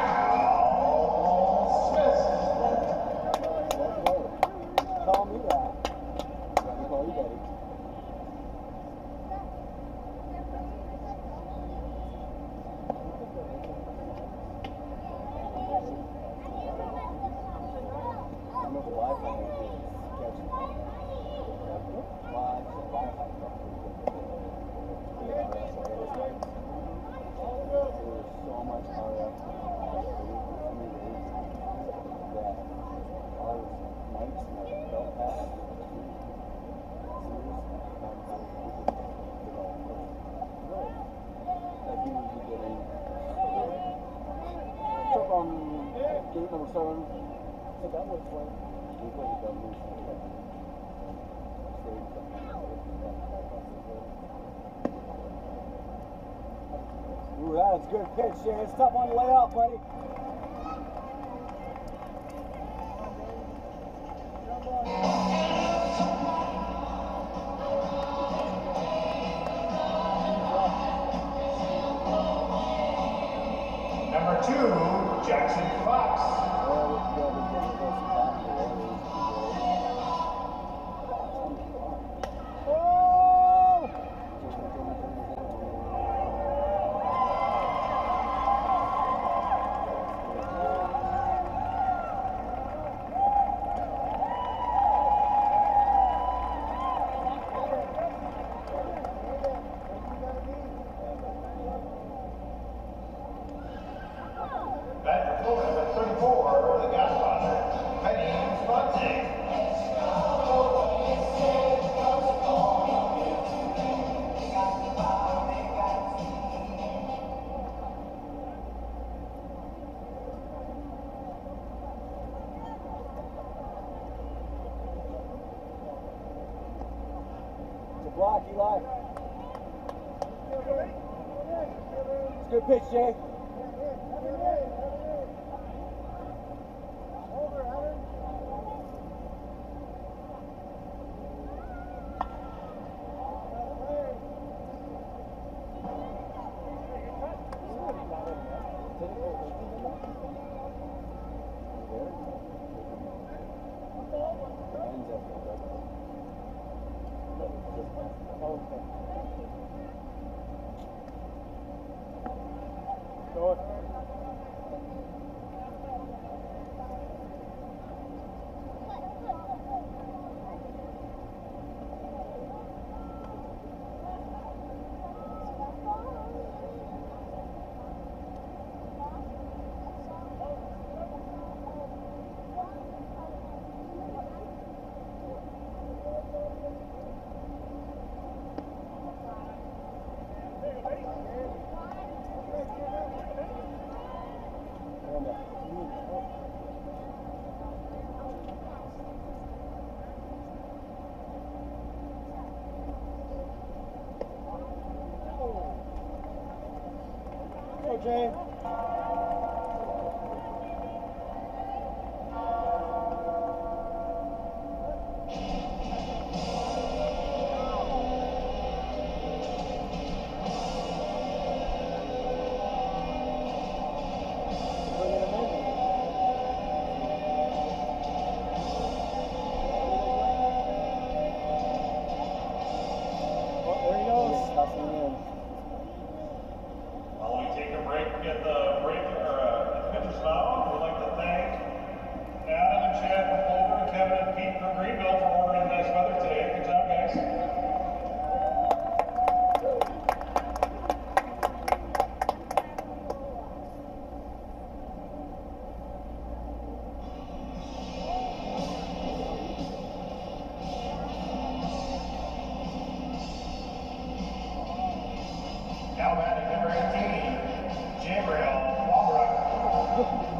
Al Smith. Call me that. Let me call you Daddy. I'm at the Wi-Fi. So much R F that all mics and I felt that. Took on gate number seven. So that was when we played the W. Ooh, that's a good pitch, Shane. It's tough one to lay out, buddy. Number two, Jackson Fox. Batter forward, number thirty-four, the Godfather, Penny Fontaine. It's a block, Eli. It's a good pitch, Jay. Jay. At the break or uh, at the pitcher's mound, we'd like to thank Adam and Chad from Boulder and Kevin and Pete from Greenville for ordering the nice weather today. Good job, guys. Now batting number eighteen, Gabriel Walbrook.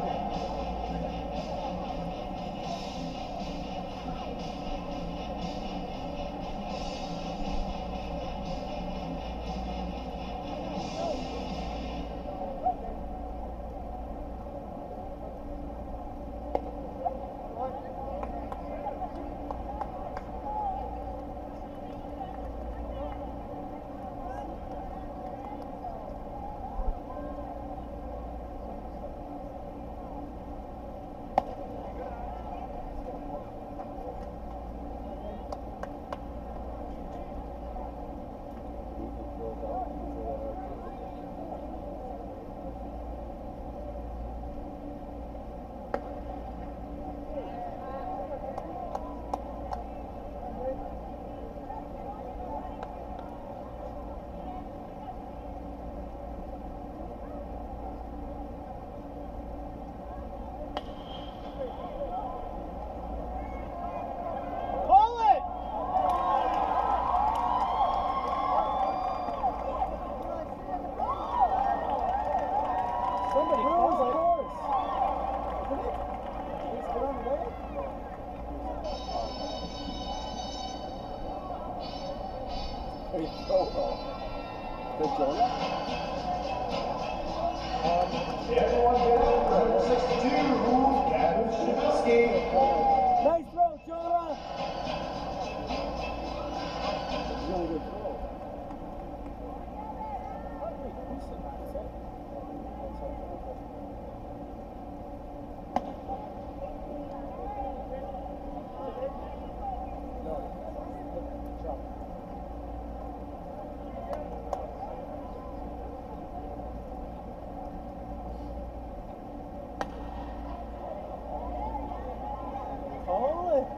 Somebody calls it. Of course. Isn't it? He's around the way? There you go. The Jonah? Everyone down, number sixty-two, Gavin Shabilsky. Nice throw, Jonah! Really good throw. Wait, who's the back set? No, drop. Call it.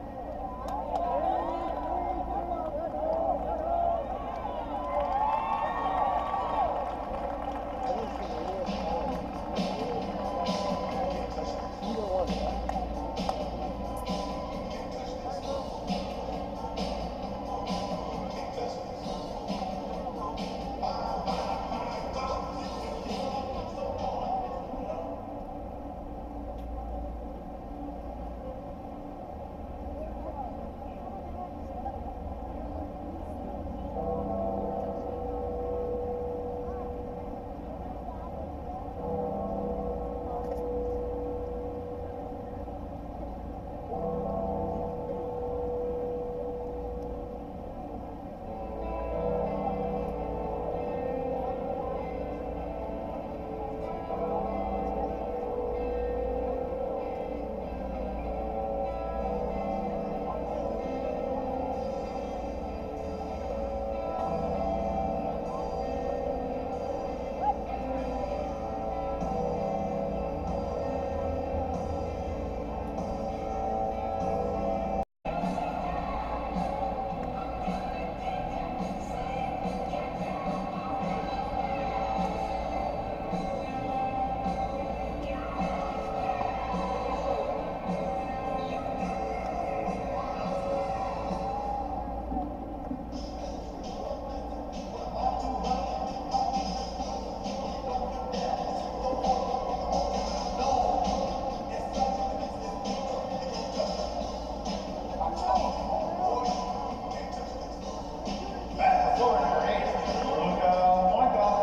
Either one. Back to floor number eight, Luka Weinkauf.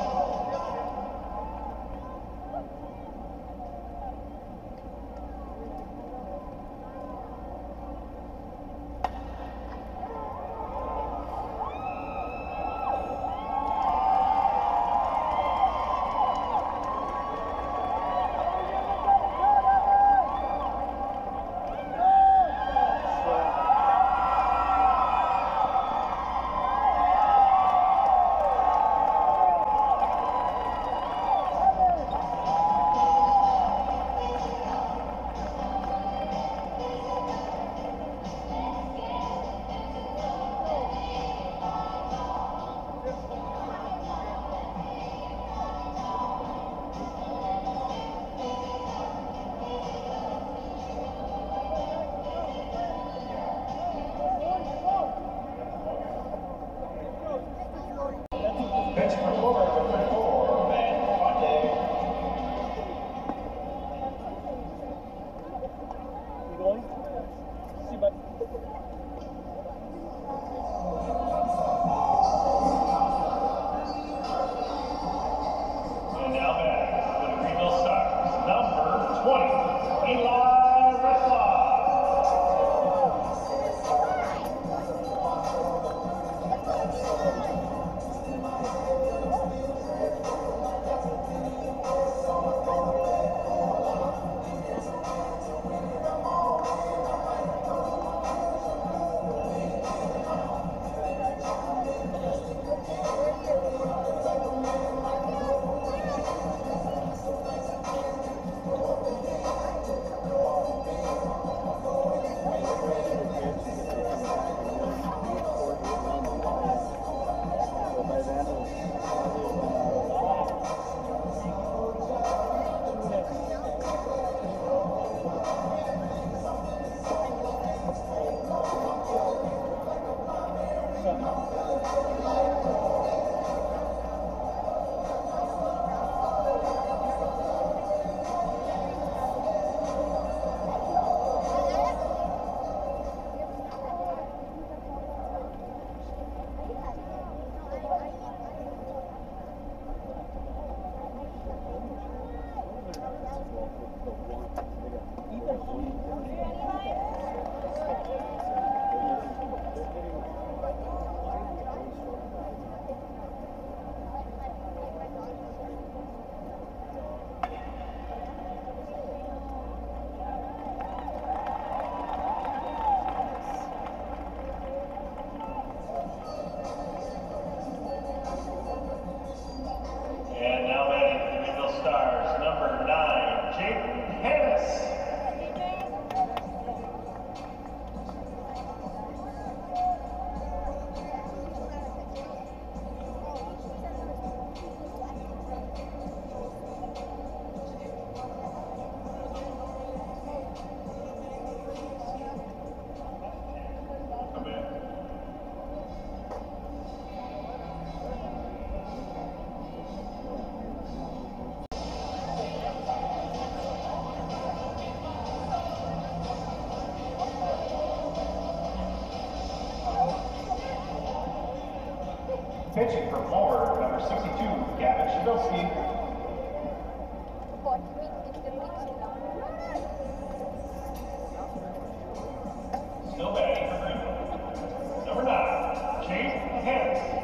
Bench for forward, number four, Van Fonte. You going? See, bud. And now back for the Greenville Stars, number twenty, Eli Retzlaff. Oh, And now batting for the Greenville Stars, number nine, Jaden Hannes. Come in. Pitching for forward, number sixty-two, Gavin Shabilsky. Still batting for Greenville, number nine, Jaden Hannes.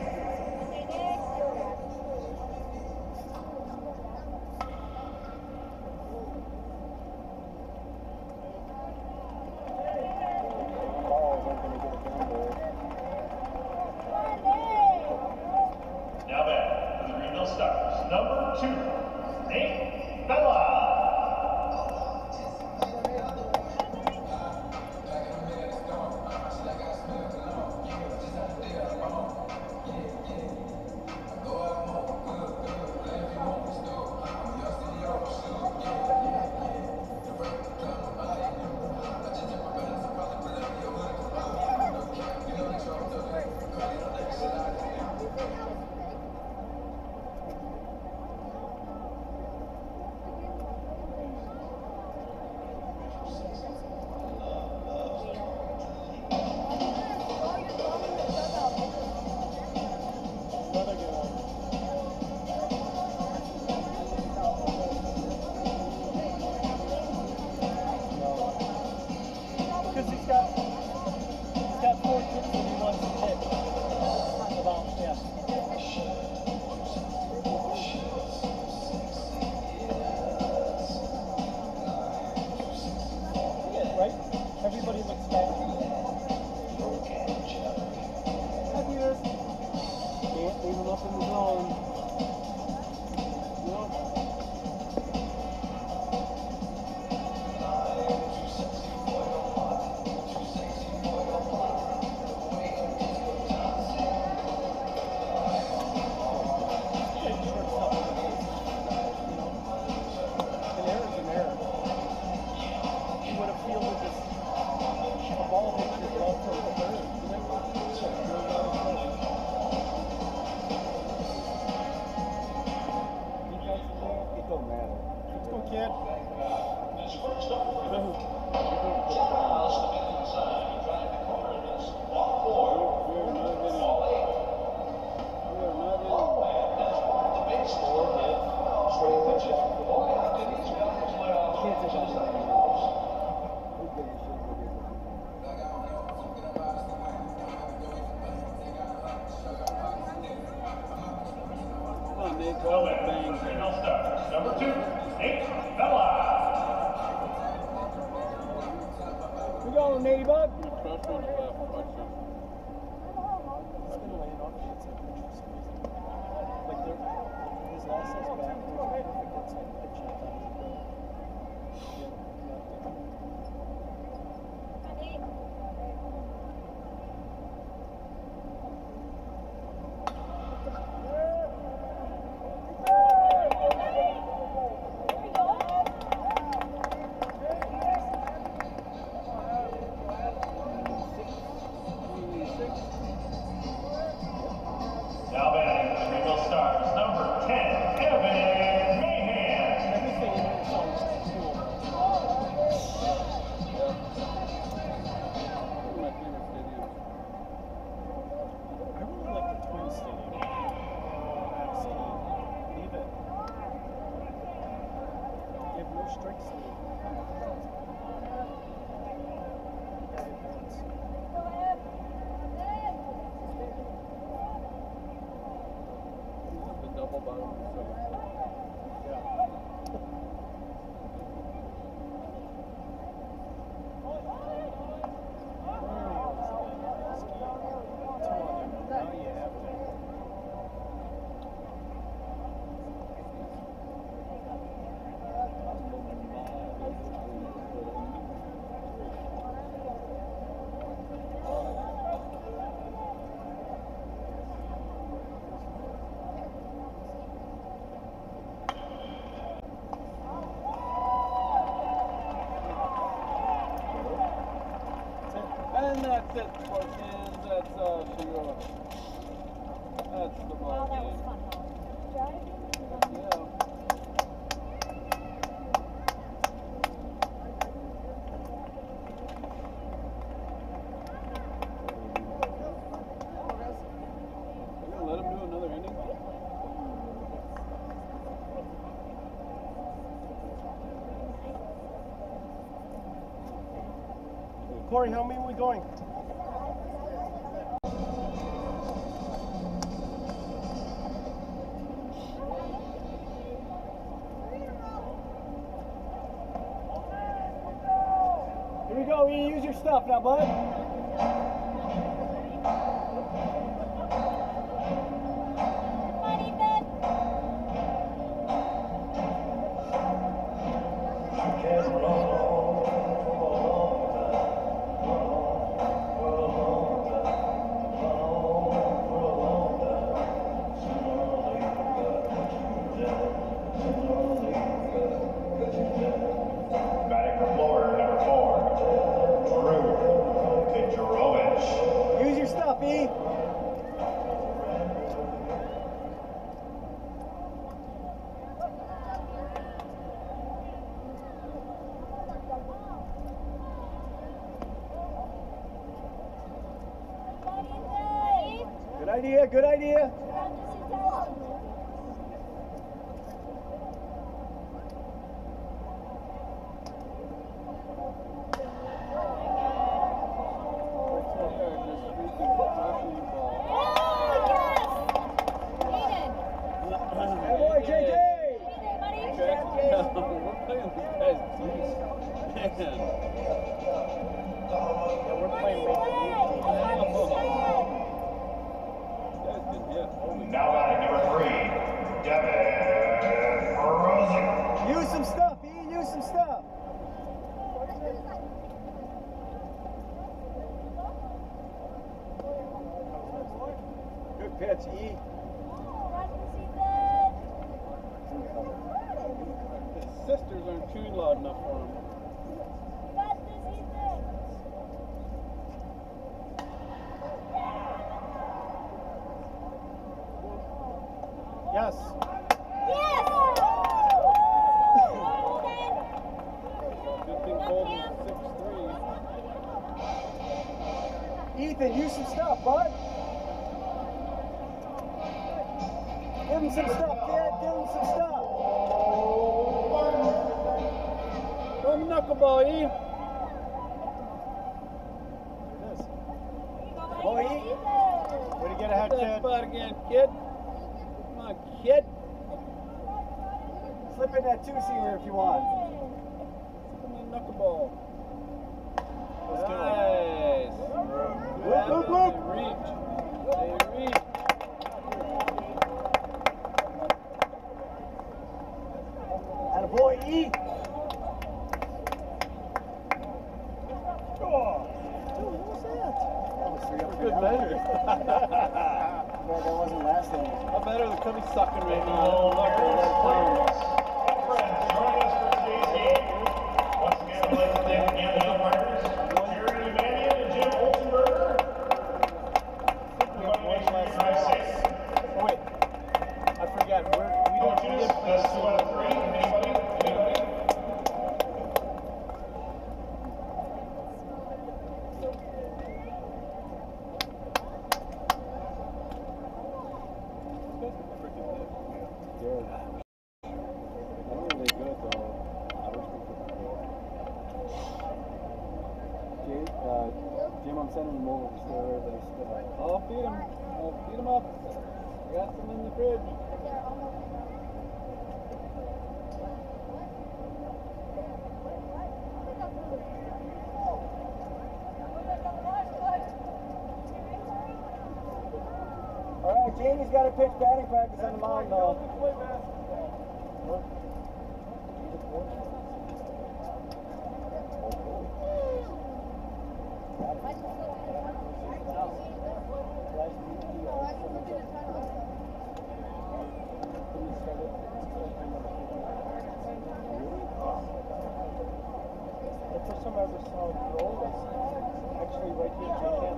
Now back for the Greenville Stars, number two, Nate Bella. Because he's got, he's got four kids that he wants to pick. About, yeah. Yeah, right? Everybody looks back. Happy years. Can't leave him up in the zone. No. Well batting for the Greenville Stars, number two, Nate Bella. We going, Nady Bug? Cross one's left, watch this. He's been laying off the inside pitch for some reason. Like, they're, his last is back. It was a perfect inside pitch. I thought he would go. Yeah, nothing. strikes the guy who wins. The double bottom. And that's it, Spartans. That's uh, Shiro. That's the ball That was game. fun, though. Yeah. We're gonna let him do another inning. Corey, how many are we going? Here we go. You use your stuff now, bud. Come on, Ethan. Batting for Florida, number four, Drew Kajarovich. Use your stuff, E. Good idea, good idea. Hey, boy, J J. We're playing these guys deep. Man. Yeah, we're playing make These guys can hit. Holy Now batting number three, Devin Rosick. Use some stuff, E. Use some stuff. Good pitch, E. His sisters aren't chewing loud enough for him. Yes. Good thing Colton's six three. Ethan, use some stuff, bud. Give him some stuff, kid. Give him some stuff. Throw him a knuckleball, E. This. Oh, E. Way to get ahead, That kid. spot again, kid. Come on, kid. Slip in that two-seamer if you want. Come on, knuckleball. Let's go. Nice. Whoop, whoop, whoop. They reach. They reach. Attaboy, E. Oh. Dude, what was that? That was three up Good measure. Glad that wasn't last inning. How better the Cubbies sucking right now? Oh, Look, they're right down. Friends, joining us for today's game. Once again, I'd like to thank again the umpires, Jerry Emmanuel and Jim Olsenberger. Everybody make sure you drive safe. Oh, wait. I forgot. We're, we don't Coaches, need that's two out of three. Anybody? Anybody? Not only are they good though, average sending them over to see where everybody's still at. I'll feed them. I'll feed them up. I got some in the fridge. Alright, Jamie's got to pitch batting practice on the mound now. The first time I ever saw a girl was actually right here in Japan.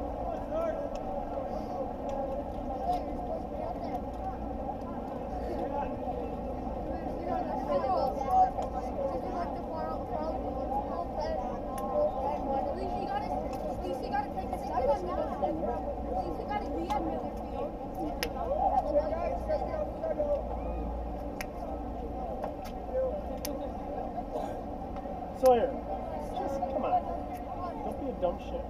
Sawyer, just come on. Don't be a dumb shit.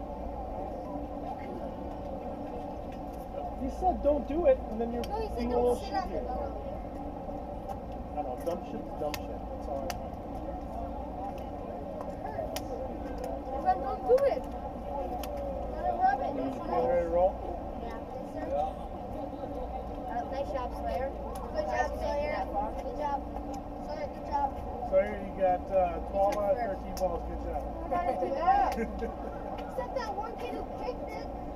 He said don't do it, and then you're No, he said being a little don't sit shit up here. there. I know, dumb shit's dumb shit. That's all I know. Then don't do it. Let it rub it. You ready to roll? Yeah. Uh, nice job, Slayer. Good job, Slayer. Good job. Slayer, good job. Sawyer, you got uh, twelve out of thirteen balls. Good job. I gotta do that. Except that one kid who kicked it.